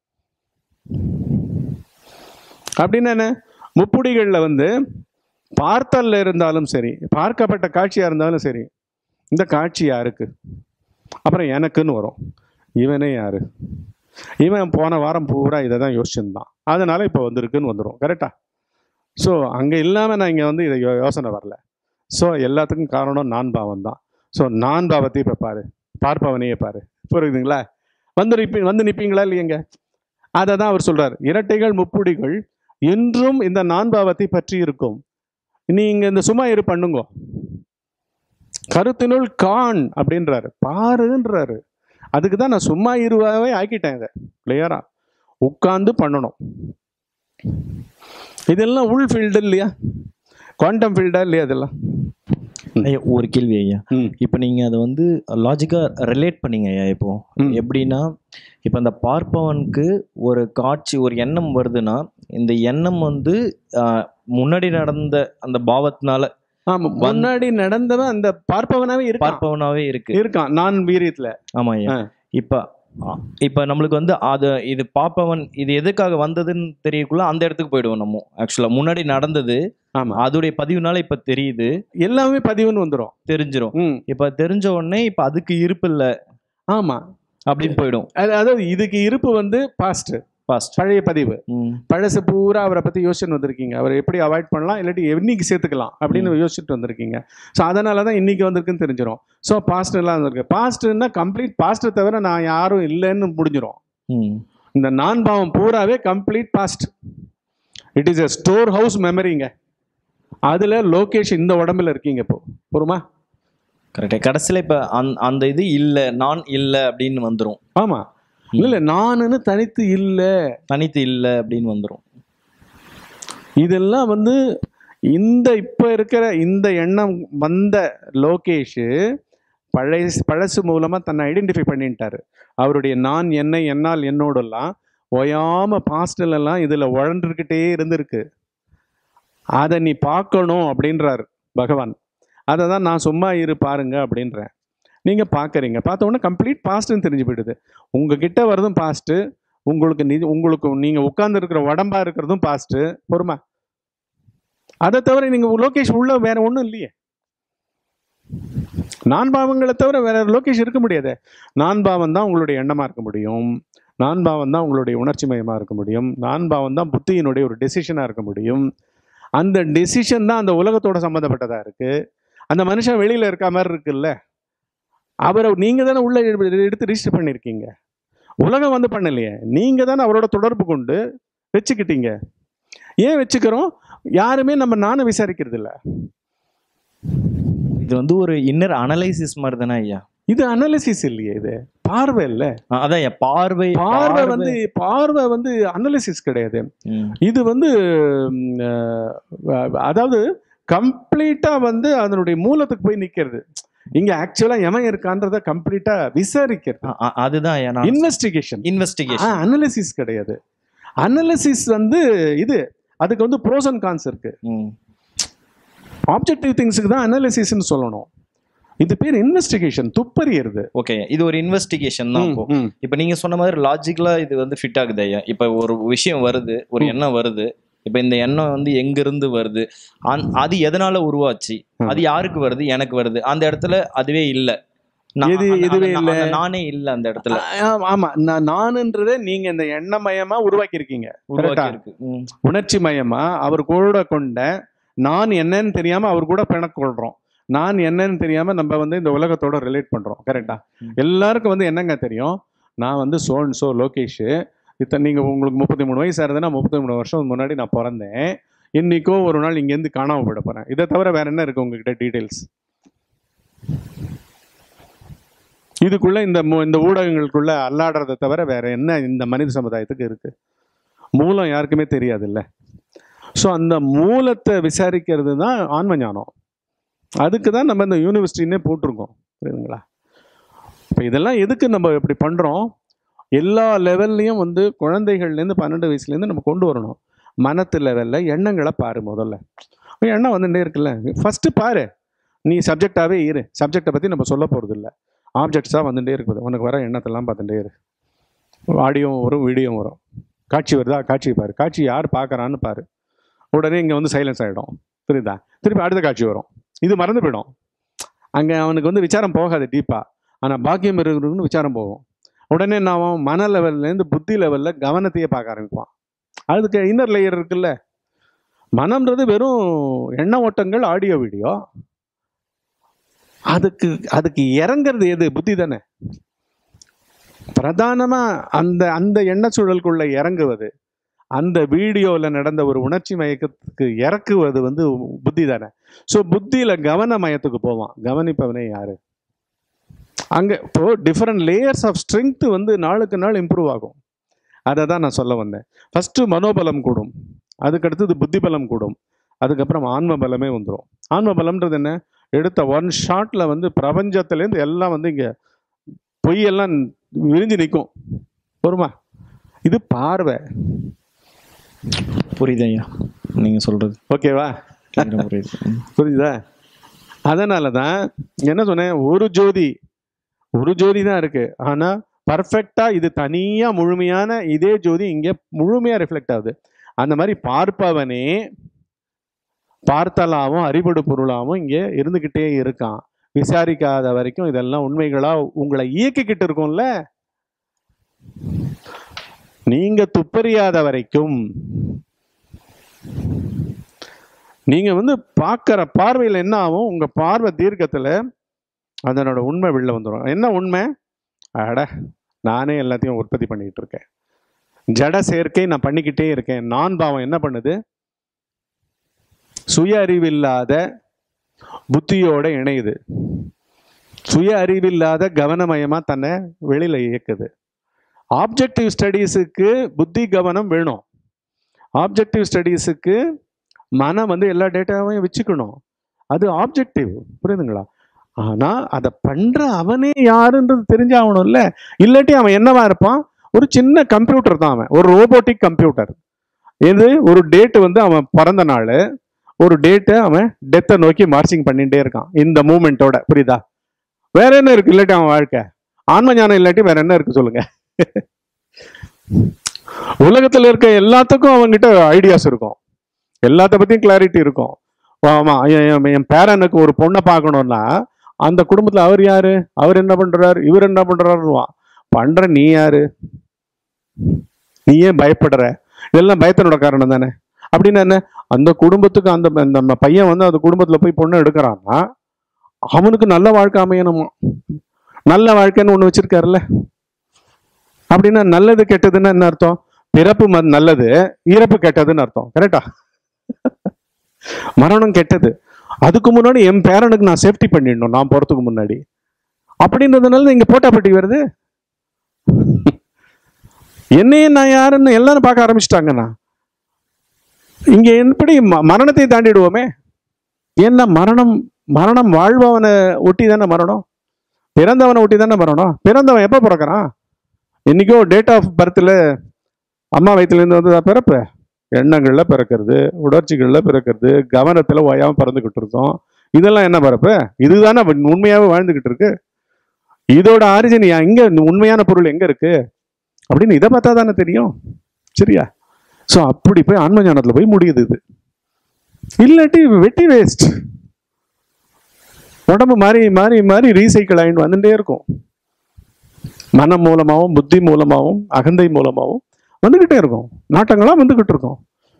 அப்படின்னு என்ன? முப்புடிகள்ல வந்து பார்த்தல்ல இருந்தாலும் சரி, பார்க்கப்பட்ட காட்சியா இருந்தாலும் சரி, இந்த காட்சி யாருக்கு, அப்புறம் எனக்குன்னு வரும். இவனே யாரு? இவன் போன வாரம் பூரா இதை தான் யோசிச்சிருந்தான், அதனால இப்போ வந்திருக்குன்னு வந்துடும். கரெக்டா? ஸோ அங்கே இல்லாமல் நான் இங்கே வந்து இதை யோசனை வரல. ஸோ எல்லாத்துக்கும் காரணம் நான் பாவம் தான். ஸோ நான் பாவத்தையும் இப்போ பாரு, பார்ப்பவனையே பாரு. புரியுதுங்களா? வந்து நிற்பீங்களா இல்லையங்க? அதை தான் அவர் சொல்றார். இரட்டைகள் முப்புடிகள் என்றும் இந்த நான் பாவத்தை பற்றி இருக்கும். நீங்க இந்த சும்மா இரு பண்ணுங்க, கருத்தினுள் கான் அப்படின்றாரு, பாருன்றாரு. அதுக்கு தான் நான் சும்மா இருவாவே ஆக்கிட்டேன். இதை கிளியரா உட்கார்ந்து பண்ணணும். இதெல்லாம் உள் ஃபீல்டு இல்லையா, குவாண்டம் ஃபீல்டா இல்லையா? அதெல்லாம் ஐயா ஒரு கேள்வி ஐயா. இப்போ நீங்கள் அதை வந்து லாஜிக்காக ரிலேட் பண்ணீங்க ஐயா. இப்போ எப்படின்னா, இப்போ அந்த பார்ப்பவனுக்கு ஒரு காட்சி, ஒரு எண்ணம் வருதுன்னா, இந்த எண்ணம் வந்து முன்னாடி நடந்த அந்த பாவத்தினால, முன்னாடி நடந்தவன் அந்த பார்ப்பவனாவே இருக்கான் நான் வீரியத்துல. ஆமா ஐயா. இப்போ நம்மளுக்கு வந்து இது பார்ப்பவன் இது எதுக்காக வந்ததுன்னு தெரியக்குள்ள அந்த இடத்துக்கு போயிடுவோம் நம்ம. ஆக்சுவலா முன்னாடி நடந்தது, அதோடைய பதிவுனால இப்ப தெரியுது, எல்லாமே பதிவுன்னு வந்துடும், தெரிஞ்சிடும். இப்ப தெரிஞ்ச உடனே இப்ப அதுக்கு இருப்பு இல்லை, ஆமா அப்படின்னு போயிடும். அதாவது இதுக்கு இருப்பு வந்து பாஸ்ட், பழைய பதிவு, பழசு பூரா அவரை பத்தி யோசிச்சுட்டு வந்திருக்கீங்க. அவரை எப்படி அவாய்ட் பண்ணலாம், இல்லாட்டி என்னைக்கு சேர்த்துக்கலாம் அப்படின்னு யோசிச்சுட்டு வந்திருக்கீங்க. ஸோ அதனாலதான் இன்னைக்கு வந்திருக்குன்னு தெரிஞ்சிடும். ஸோ பாஸ்ட் எல்லாம் வந்திருக்கு. பாஸ்ட்னா கம்ப்ளீட் பாஸ்ட்டை தவிர நான் யாரும் இல்லைன்னு முடிஞ்சிடும். இந்த நான் பாவம் பூராவே complete past. It is a storehouse மெமரிங்க. அதில் லோகேஷ் இந்த உடம்புல இருக்கீங்க இப்போ. பொறுமா? கரெக்டாக கடைசியில் இப்போ அந்த இது இல்லை, நான் இல்லை அப்படின்னு வந்துடும். ஆமாம், இல்லை நானுன்னு தனித்து இல்லை அப்படின்னு வந்துடும். இதெல்லாம் வந்து இந்த இப்போ இருக்கிற இந்த எண்ணம் வந்த லோகேஷ் பழசு மூலமாக தன்னை ஐடென்டிஃபை பண்ணிட்டாரு. அவருடைய நான் என்னை என்னால் என்னோடெல்லாம் ஓயாமல் பாஸ்டிலெல்லாம் இதில் உழன்றுக்கிட்டே இருந்திருக்கு. அதை நீ பார்க்கணும் அப்படின்றார் பகவான். அதை தான் நான் சும்மா இரு பாருங்க அப்படின்றேன். நீங்கள் பார்க்குறீங்க, பார்த்த உடனே கம்ப்ளீட் பாஸ்ட்டுன்னு தெரிஞ்சு போயிடுது. உங்ககிட்ட வரதும் பாஸ்ட்டு, உங்களுக்கு நீங்கள் உட்கார்ந்துருக்கிற உடம்பாக இருக்கிறதும் பாஸ்ட்டு. பொறுமா? அதை தவிர நீங்கள் லோகேஷ் உள்ள வேற ஒன்றும் இல்லையே. நான் பாவங்களை தவிர வேற லோகேஷ் இருக்க முடியாது. நான் பாவம் தான் உங்களுடைய எண்ணமாக இருக்க முடியும். நான் பாவம் தான் உங்களுடைய உணர்ச்சி மயமாக இருக்க முடியும். நான் பாவம் தான் புத்தியினுடைய ஒரு டெசிஷனாக இருக்க முடியும். அந்த டெசிஷன் தான் அந்த உலகத்தோட சம்மந்தப்பட்டதாக இருக்குது. அந்த மனுஷன் வெளியில் இருக்க மாதிரி இருக்குல்ல, அவரை நீங்கள் தானே உள்ள எடுத்து ரிஜிஸ்டர் பண்ணியிருக்கீங்க. உலகம் வந்து பண்ணலையே, நீங்கள் தானே அவரோட தொடர்பு கொண்டு வச்சுக்கிட்டீங்க. ஏன் வச்சுக்கிறோம்? யாருமே நம்ம நானை விசாரிக்கிறது இல்லை. இது வந்து ஒரு இன்னர் அனலைசிஸ் மாதிரி தானே ஐயா? இது அனாலிசிஸ் இல்லையே, இது பார்வை இல்லை. அதான் பார்வை வந்து அனாலிசிஸ் கிடையாது. இது வந்து அதாவது கம்ப்ளீட்டா வந்து அதனுடைய மூலத்துக்கு போய் நிக்கிறது. இங்க ஆக்சுவலா எவன் இருக்கான்றத கம்ப்ளீட்டா விசாரிக்கிறது. அதுதான் இன்வெஸ்டிகேஷன். அனாலிசிஸ் கிடையாது. அனாலிசிஸ் வந்து இது அதுக்கு வந்து ப்ரோஸ் அண்ட் கான்ஸ் இருக்கு. ஆப்ஜெக்டிவ் திங்ஸுக்கு தான் அனாலிசிஸ்ன்னு சொல்லணும். இது பேர் இன்வெஸ்டிகேஷன், துப்பறியறது. ஓகே, இது ஒரு இன்வெஸ்டிகேஷன் தான். இப்போ நீங்க சொன்ன மாதிரி லாஜிக்கலா இது வந்து ஃபிட் ஆகுது ஐயா. இப்போ ஒரு விஷயம் வருது, ஒரு எண்ணம் வருது. இப்போ இந்த எண்ணம் வந்து எங்கிருந்து வருது, அது எதனால உருவாச்சு, அது யாருக்கு வருது, எனக்கு வருது. அந்த இடத்துல அதுவே இல்லை, எதுவே இல்லை, நானே இல்லை அந்த இடத்துல. ஆமா, நானுன்றதை நீங்க இந்த எண்ணமயமா உருவாக்கி இருக்கீங்க. உணர்ச்சி மயமா அவர் கூட கொண்ட நான் என்னன்னு தெரியாம அவர் கூட பிணக்கு கொள்றோம். நான் என்னன்னு தெரியாம நம்ம வந்து இந்த உலகத்தோட ரிலேட் பண்றோம். கரெக்டா? எல்லாருக்கும் வந்து என்னங்க தெரியும், நான் வந்து சோ லோகேஷ், நீங்க உங்களுக்கு 33 வயசு ஆகுதுன்னா 33 வருஷம் முன்னாடி நான் பிறந்தேன், இன்னைக்கோ ஒரு நாள் இங்கேருந்து காணாம போயிட போறேன். இதை தவிர வேற என்ன இருக்கு உங்ககிட்ட டீடைல்ஸ்? இதுக்குள்ள இந்த ஊடகங்களுக்குள்ள அல்லாடுறதை தவிர வேற என்ன இந்த மனித சமுதாயத்துக்கு இருக்கு? மூலம் யாருக்குமே தெரியாது இல்லை. ஸோ அந்த மூலத்தை விசாரிக்கிறது தான் ஆன்ம ஞானம். அதுக்கு தான் நம்ம இந்த யூனிவர்சிட்டின்னே போட்டிருக்கோம். புரியுதுங்களா? இப்போ இதெல்லாம் எதுக்கு நம்ம இப்படி பண்ணுறோம்? எல்லா லெவல்லையும் வந்து குழந்தைகள்லேருந்து 12 வயசுலேருந்து நம்ம கொண்டு வரணும். மனத்து லெவலில் எண்ணங்களை பாரு. முதல்ல எண்ணம் வந்துட்டே இருக்குல்ல, ஃபஸ்ட்டு பாரு. நீ சப்ஜெக்டாகவே இரு. சப்ஜெக்டை பற்றி நம்ம சொல்ல போகிறது இல்லை, ஆப்ஜெக்ட்ஸாக வந்துட்டே இருக்குது. உனக்கு வர எண்ணத்தெல்லாம் பார்த்துட்டே இரு. ஆடியோவும் வரும், வீடியோவும் வரும். காட்சி வருதா, காட்சி பாரு. காட்சி யார் பார்க்குறான்னு பாரு. உடனே இங்கே வந்து சைலன்ஸ் ஆகிடும். புரியுதா? திருப்பி அடுத்த காட்சி வரும். இது மறந்து போயிடும். அங்கே அவனுக்கு வந்து விசாரம் போகாது டீப்பாக. ஆனால் பாக்கியம் இருக்குன்னு விசாரம் போகும். உடனே நான் மன லெவல்லேருந்து புத்தி லெவலில் கவனத்தையே பார்க்க ஆரம்பிப்பான். அதுக்கு இன்னர் லேயர் இருக்குல்ல, மனம்ன்றது வெறும் எண்ண ஓட்டங்கள், ஆடியோ வீடியோ. அதுக்கு இறங்கிறது எது? புத்தி தானே. பிரதானமாக அந்த எண்ண சூழலுக்குள்ள இறங்குவது, அந்த வீடியோவில் நடந்த ஒரு உணர்ச்சி மயக்கத்துக்கு இறக்குவது வந்து புத்தி தானே. ஸோ புத்தியில் கவன மயத்துக்கு போவான். கவனிப்பவனே யாரு? அங்கே இப்போ டிஃப்ரெண்ட் லேயர்ஸ் ஆஃப் ஸ்ட்ரென்த் வந்து நாளுக்கு நாள் இம்ப்ரூவ் ஆகும். அதை தான் நான் சொல்ல வந்தேன். ஃபஸ்ட்டு மனோபலம் கூடும், அதுக்கடுத்தது புத்தி பலம் கூடும், அதுக்கப்புறம் ஆன்ம பலமே வந்துடும். ஆன்ம பலம்ன்றது என்ன? எடுத்த ஒன் ஷாட்டில் வந்து பிரபஞ்சத்துலேருந்து எல்லாம் வந்து இங்கே பொய்யெல்லாம் விரிஞ்சு நிற்கும். பொறுமா? இது பார்வை. புரியுது ஐயா நீங்கள் சொல்கிறது? ஓகேவா? புரியுதா? அதனால தான் என்ன சொன்னேன், ஒரு ஜோதி தான் இருக்கு. ஆனால் பர்ஃபெக்டாக இது தனியாக முழுமையான இதே ஜோதி இங்கே முழுமையாக ரிஃப்ளெக்ட் ஆகுது. அந்த மாதிரி பார்ப்பவனே பார்த்தலாவும் அறிபடு பொருளாகவும் இங்கே இருந்துக்கிட்டே இருக்கான். விசாரிக்காத வரைக்கும் இதெல்லாம் உண்மைகளாக உங்களை இயக்கிக்கிட்டு இருக்கும்ல. நீங்க துப்பறியாத வரைக்கும் நீங்க வந்து பார்க்குற பார்வையில் என்ன ஆகும்? உங்க பார்வை தீர்க்கத்தில் அதனோட உண்மை வெளில வந்துடும். என்ன உண்மை? அட, நானே எல்லாத்தையும் உற்பத்தி பண்ணிக்கிட்டு இருக்கேன். ஜட சேர்க்கை நான் பண்ணிக்கிட்டே இருக்கேன். நான் பாவம் என்ன பண்ணுது? சுய அறிவில்லாத புத்தியோட இணையுது. சுய அறிவில்லாத கவனமயமா தன்னை வெளியில இயக்குது. ஆப்ஜெக்டிவ் ஸ்டடீஸுக்கு புத்தி கவனம் வேணும். ஆப்ஜெக்டிவ் ஸ்டடீஸுக்கு மனம் வந்து எல்லா டேட்டாவையும் வச்சுக்கணும். அது ஆப்ஜெக்டிவ், புரியுதுங்களா? ஆனா அதை பண்ற அவனே யாருன்றது தெரிஞ்சாகணும்ல. இல்லாட்டி அவன் என்னவா இருப்பான்? ஒரு சின்ன கம்ப்யூட்டர் தான் அவன், ஒரு ரோபோட்டிக் கம்ப்யூட்டர். இது ஒரு டேட் வந்து அவன் பிறந்த நாள், ஒரு டேட்டை அவன் டெத்தை நோக்கி மார்ச்சிங் பண்ணிட்டே இருக்கான் இந்த மூமெண்ட்டோட, புரியுதா? வேற என்ன இருக்கு இல்லாட்டி அவன் வாழ்க்கை? ஆன்ம ஞானம் இல்லாட்டி வேற என்ன இருக்கு சொல்லுங்க? உலகத்துல இருக்க எல்லாத்துக்கும் அவங்ககிட்ட ஐடியாஸ் இருக்கும், எல்லாத்த பத்தியும் கிளாரிட்டி இருக்கும். ஆமா, என் பேரனுக்கு ஒரு பொண்ணை பார்க்கணும்னா அந்த குடும்பத்துல அவர் யாரு, அவர் என்ன பண்றாரு, இவர் என்ன பண்றாருவான். பண்ற நீ யாரு? நீ ஏன் பயப்படுற? இதெல்லாம் பயத்தினோட காரணம் தானே. அப்படின்னா என்ன? அந்த குடும்பத்துக்கு அந்த நம்ம பையன் வந்து அந்த குடும்பத்துல போய் பொண்ணு எடுக்கிறான்னா அவனுக்கு நல்ல வாழ்க்கை அமையணுமா? நல்ல வாழ்க்கைன்னு ஒண்ணு வச்சிருக்காருல்ல. அப்படின்னா நல்லது கெட்டதுன்னா என்ன அர்த்தம்? பிறப்பு நல்லது, இறப்பு கெட்டதுன்னு அர்த்தம். கரெக்டா? மரணம் கெட்டது. அதுக்கு முன்னாடி என் பேரனுக்கு நான் சேஃப்டி பண்ணிடணும் நான் போறதுக்கு முன்னாடி. அப்படின்றதுனால இங்க போட்டாப்பட்டி வருது. என்னையே நான் யாருன்னு எல்லாரும் பார்க்க ஆரம்பிச்சிட்டாங்கண்ணா. இங்க எப்படி மரணத்தை தாண்டிடுவோமே? ஏன்னா மரணம் வாழ்பவனை ஒட்டி தானே மரணம், பிறந்தவனை ஒட்டி தானே மரணம். பிறந்தவன் எப்ப பிறக்கிறான்? இன்னைக்கோ டேட் ஆஃப் பர்த்ல அம்மா வயிற்றுல இருந்து வந்து பிறப்பு, எண்ணங்கள்ல பிறக்கிறது, உணர்ச்சிகள்ல பிறக்கிறது, கவனத்துல ஓயாம பறந்துகிட்டு இருக்கோம். இதெல்லாம் என்ன பிறப்பு? இதுதானே உண்மையாவே வாழ்ந்துகிட்டு இருக்கு. இதோட ஆரிஜின் எங்க, உண்மையான பொருள் எங்க இருக்கு அப்படின்னு இதை பார்த்தா தானே தெரியும். சரியா? ஸோ அப்படி போய் ஆன்ம ஞானத்துல போய் முடியுது இது. இல்லாட்டி வெட்டி வேஸ்ட். உடம்பு மாறி மாறி மாறி ரீசைக்கிள் ஆகிட்டு வந்துட்டே இருக்கும். மனம் மூலமாகவும் புத்தி மூலமாகவும் அகந்தை மூலமாகவும் வந்துகிட்டே இருக்கும். நாட்டங்களா வந்துகிட்டு இருக்கும்.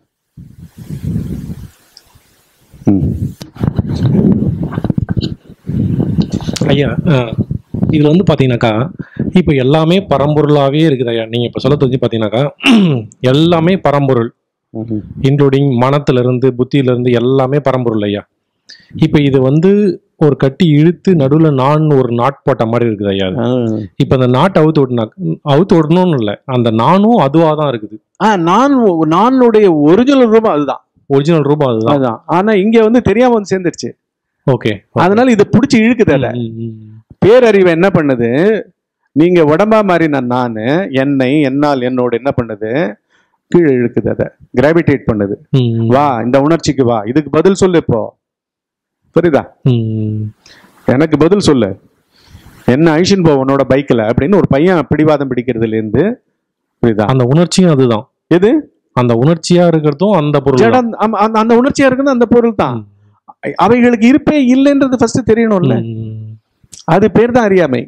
ஐயா, இதுல வந்து பாத்தீங்கன்னாக்கா இப்ப எல்லாமே பரம்பொருளாவே இருக்குது ஐயா. நீங்க இப்ப சொல்ல தெரிஞ்சு பாத்தீங்கன்னாக்கா எல்லாமே பரம்பொருள், இன்க்ளூடிங் மனத்துல இருந்து புத்தியில இருந்து எல்லாமே பரம்பொருள் ஐயா. இப்ப இது வந்து ஒரு கட்டி இழுத்து நடுவுல நான் ஒரு நாட் போட்ட மாதிரி இருக்குது ஐயா. இப்ப அந்த நாட்டை அவுத்து விடணும்னு இல்லை, அந்த நானும் அதுவா தான் இருக்குது. நானுடைய ஒரிஜினல் ரூபம் அதுதான். ஒரிஜினல் ரூபம் அதுதான். ஆனா இங்க வந்து தெரியாம வந்து சேர்ந்துருச்சு. ஓகே, அதனால இதை பிடிச்சி இழுக்குது. அத பேரறிவு என்ன பண்ணுது? நீங்க உடம்பா மாறின நானு, என்னை, என்னால், என்னோட என்ன பண்ணுது? கீழே இழுக்குது. அதை கிராவிடேட் பண்ணுது. வா இந்த உணர்ச்சிக்கு வா, இதுக்கு பதில் சொல்லு. இப்போ புரியுதா? எனக்கு பதில் சொல்லு, என்ன அழிச்சுன்னு போ உன்னோட பைக்ல அப்படின்னு ஒரு பையன் பிடிவாதம் பிடிக்கிறதுல இருந்து, புரியுதா? அந்த உணர்ச்சியும் அதுதான். எது? அந்த உணர்ச்சியா இருக்கிறதும் அந்த பொருள், அந்த உணர்ச்சியா இருக்கிறது அந்த பொருள் தான். அவைகளுக்கு இருப்பே இல்லைன்றது ஃபர்ஸ்ட் தெரியணும்ல. அது பேர் தான் அறியாமை.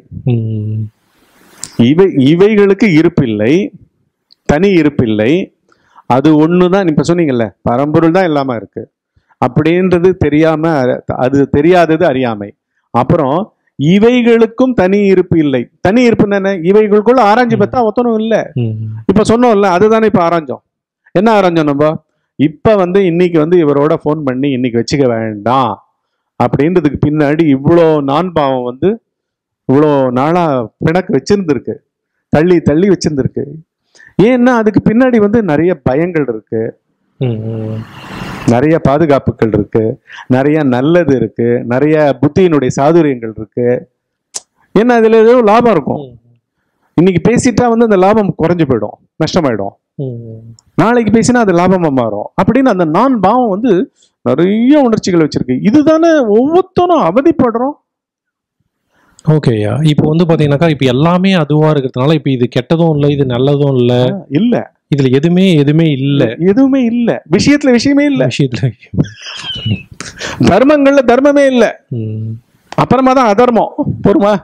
இவைகளுக்கு இருப்பில்லை, தனி இருப்பில்லை. அது ஒண்ணுதான். இப்ப சொன்னீங்கல்ல, பரம்பொருள் தான் இல்லாம இருக்கு அப்படின்றது தெரியாம, அது தெரியாதது அறியாமை. அப்புறம் இவைகளுக்கும் தனி இருப்பு இல்லை. தனி இருப்புன்னு என்ன? இவைகளுக்குள்ள ஆராய்ச்சி பார்த்தா ஒத்தனும் இல்லை. இப்ப சொன்னோம்ல, அதுதானே இப்ப ஆராய்ஞ்சோம். என்ன ஆராய்ஞ்சோம் நம்ம? இப்ப வந்து இன்னைக்கு வந்து இவரோட போன் பண்ணி இன்னைக்கு வச்சுக்க வேண்டாம் அப்படின்றதுக்கு பின்னாடி இவ்வளோ நான் பாவம் வந்து இவ்வளோ நாளா பிணக்கு வச்சிருந்துருக்கு, தள்ளி தள்ளி வச்சிருந்துருக்கு. ஏன்னா அதுக்கு பின்னாடி வந்து நிறைய பயங்கள் இருக்கு, நிறைய பாதுகாப்புகள் இருக்கு, நிறைய நல்லது இருக்கு, நிறைய புத்தியினுடைய சாதுரியங்கள் இருக்கு. ஏன்னா அதுல ஏதோ லாபம் இருக்கும். இன்னைக்கு பேசிட்டா வந்து அந்த லாபம் குறைஞ்சு போயிடும், நஷ்டமாயிடும். நாளைக்கு பேசினா அது லாபமா மாறும் அப்படின்னு அந்த நான் பாவம் வந்து நிறைய உணர்ச்சிகள் வச்சிருக்கு. இதுதானே ஒவ்வொருத்தரும் அவதிப்படுறோம். ஓகேயா, இப்போ வந்து பாத்தீங்கன்னாக்கா இப்ப எல்லாமே அதுவா இருக்கிறதுனால இப்ப இது கெட்டதும் இல்லை, இது நல்லதும் இல்லை. இல்ல, இதுல எதுவுமே இல்லை, எதுவுமே இல்ல. விஷயத்துல விஷயமே இல்ல, விஷயத்துல தர்மங்கள்ல தர்மமே இல்ல. அப்புறமா தான் அதர்மம். பொறுமா,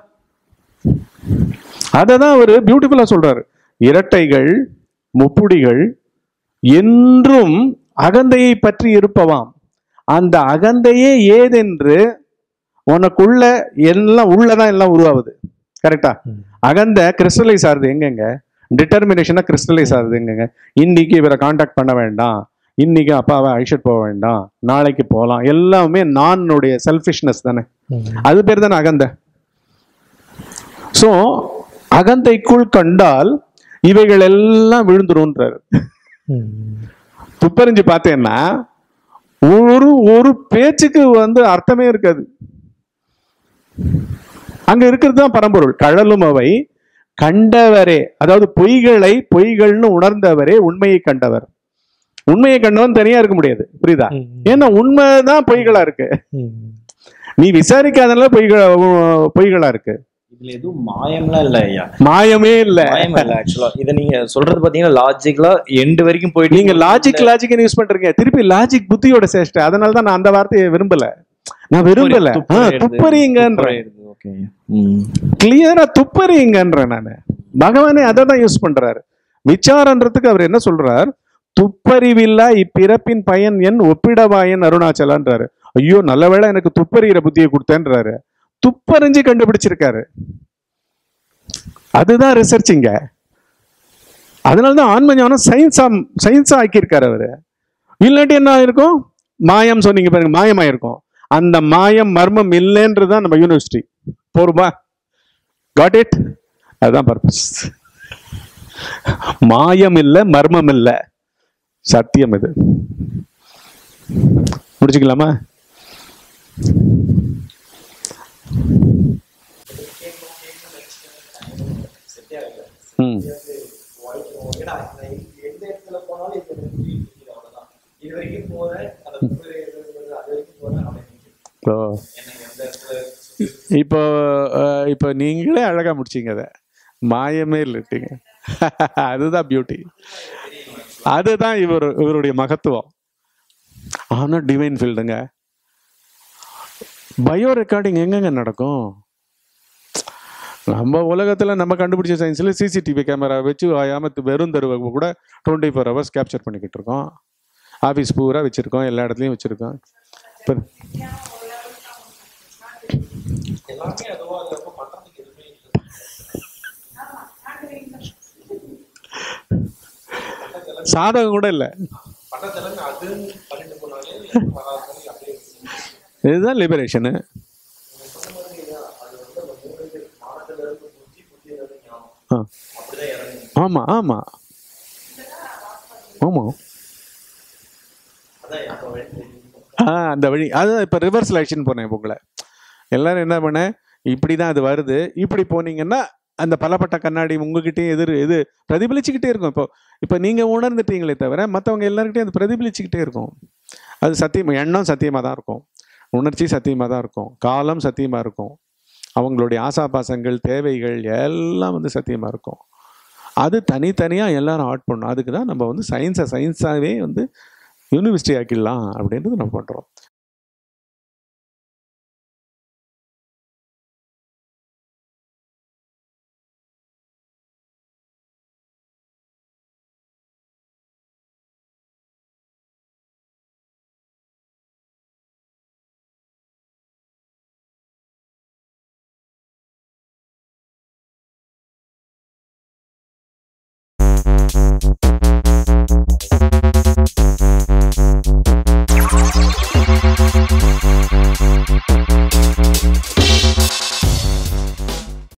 அததான் ஒரு பியூட்டிஃபுல்லா சொல்றாரு. இரட்டைகள் முப்புடிகள் என்றும் அகந்தையை பற்றி இருப்பவாம். அந்த அகந்தையே ஏதென்று உனக்குள்ள எல்லாம் உள்ளதான் எல்லாம் உருவாகுது. கரெக்டா? அகந்த கிறிஸ்டலைஸ் ஆகுது எங்கெங்க? டிட்டர்மினேஷனாக கிறிஸ்டலைஸ் ஆகுதுங்க. இன்னைக்கு இவரை காண்டாக்ட் பண்ண வேண்டாம், இன்னைக்கு அப்பாவை அழைச்சிட்டு போக வேண்டாம், நாளைக்கு போகலாம், எல்லாமே நானுடைய செல்ஃபிஷ்னஸ் தானே, அது பேர் தானே அகந்தை. ஸோ அகந்தைக்குள் கண்டால் இவைகள் எல்லாம் விழுந்துரும்ன்றாரு. துப்பறிஞ்சு பார்த்தேன்னா ஒரு பேச்சுக்கு அர்த்தமே இருக்காது. அங்க இருக்கிறது தான் பரம்பொருள். கழலும் அவை கண்டவரே, அதாவது பொய்கள்னு உணர்ந்தவரே உண்மையை கண்டவர். உண்மையை கண்டவன் தனியா இருக்க முடியாது, புரியுதா? ஏன்னா உண்மைதான் பொய்களா இருக்கு, நீ விசாரிக்காதனால பொய்களா இருக்கு. இதுல எதுவும் மாயம்லாம் இல்ல ஐயா, மாயமே இல்ல. ஆக்சுவலா இதை நீங்க சொல்றது பாத்தீங்கன்னா லாஜிக்கலா எண்டு வரைக்கும் போயிட்டு நீங்க லாஜிக் யூஸ் பண்றீங்க. திருப்பி லாஜிக் புத்தியோட சேஷ்டை. அதனால தான் நான் அந்த வார்த்தையை விரும்பல. நான் விரும்பல துப்பறிங்கன்றேன், கிளியரா துப்பறிங்கன்றேன் நானு. பகவானே அதை தான் யூஸ் பண்றாரு. விசாரன்றதுக்கு அவர் என்ன சொல்றார்? துப்பறிவில்லா இப்பிறப்பின் பயன் என் ஒப்பிடவாயன் அருணாச்சலான்றாரு. ஐயோ நல்ல வேளை எனக்கு துப்பறிகிற புத்தியை கொடுத்தேன்றாரு. துப்பறிஞ்சு கண்டுபிடிச்சிருக்காரு. அதுதான் ரிசர்ச்சிங்க. அதனாலதான் ஆன்ம ஞானம் சயின்ஸா ஆக்கியிருக்காரு அவரு. இல்லாட்டி என்ன ஆயிருக்கும்? மாயம் சொன்னீங்க பாருங்க, மாயமாயிருக்கும். அந்த மாயம் மர்மம் இல்லைன்றதுதான் நம்ம யூனிவர்சிட்டி. போருமா? Got it? அதுதான் பர்பஸ். மாயம் இல்லை, மர்மம் இல்லை, சத்தியம் இது. முடிச்சுக்கலாமா? இப்போ நீங்களே அழகா முடிச்சீங்க. அதை மாயமே இல்லட்டீங்க. அதுதான் பியூட்டி, அதுதான் இவருடைய மகத்துவம். ஆனா டிவைன் ஃபீல்டுங்க. பயோ ரெக்கார்டிங் எங்கெங்க நடக்கும்? நம்ம உலகத்துல நம்ம கண்டுபிடிச்ச சயின்ஸ்ல சிசிடிவி கேமரா வச்சு ஆயாமத்து வெறும் தருவை கூட 24 hours கேப்சர் பண்ணிக்கிட்டு இருக்கோம். ஆஃபீஸ் பூரா வச்சிருக்கோம், எல்லா இடத்துலையும் வச்சிருக்கோம். சாதகம் கூட இல்லை. இதுதான் லிபரேஷனு. ஆமா ஆமா ஆமா, அந்த வழி. அதுதான் இப்போ ரிவர்ஸ் ஆக்ஷன் போனேன் உங்களை. எல்லாரும் என்ன பண்ண, இப்படிதான் அது வருது, இப்படி போனீங்கன்னா அந்த பலப்பட்ட கண்ணாடி உங்ககிட்டயும் எது பிரதிபலிச்சுக்கிட்டே இருக்கும். இப்போ நீங்க உணர்ந்துட்டீங்களே தவிர மற்றவங்க எல்லாருக்கிட்டையும் அது பிரதிபலிச்சுக்கிட்டே இருக்கும். அது சத்தியம். எண்ணம் சத்தியமாக தான் இருக்கும், உணர்ச்சி சத்தியமாக தான் இருக்கும், காலம் சத்தியமாக இருக்கும், அவங்களுடைய ஆசாபாசங்கள் தேவைகள் எல்லாம் சத்தியமாக இருக்கும். அது தனித்தனியாக எல்லாரும் ஆட் பண்ணணும். அதுக்கு தான் நம்ம சயின்ஸாகவே யூனிவர்சிட்டி ஆக்கிடலாம் அப்படின்றது நம்ம பண்ணுறோம்.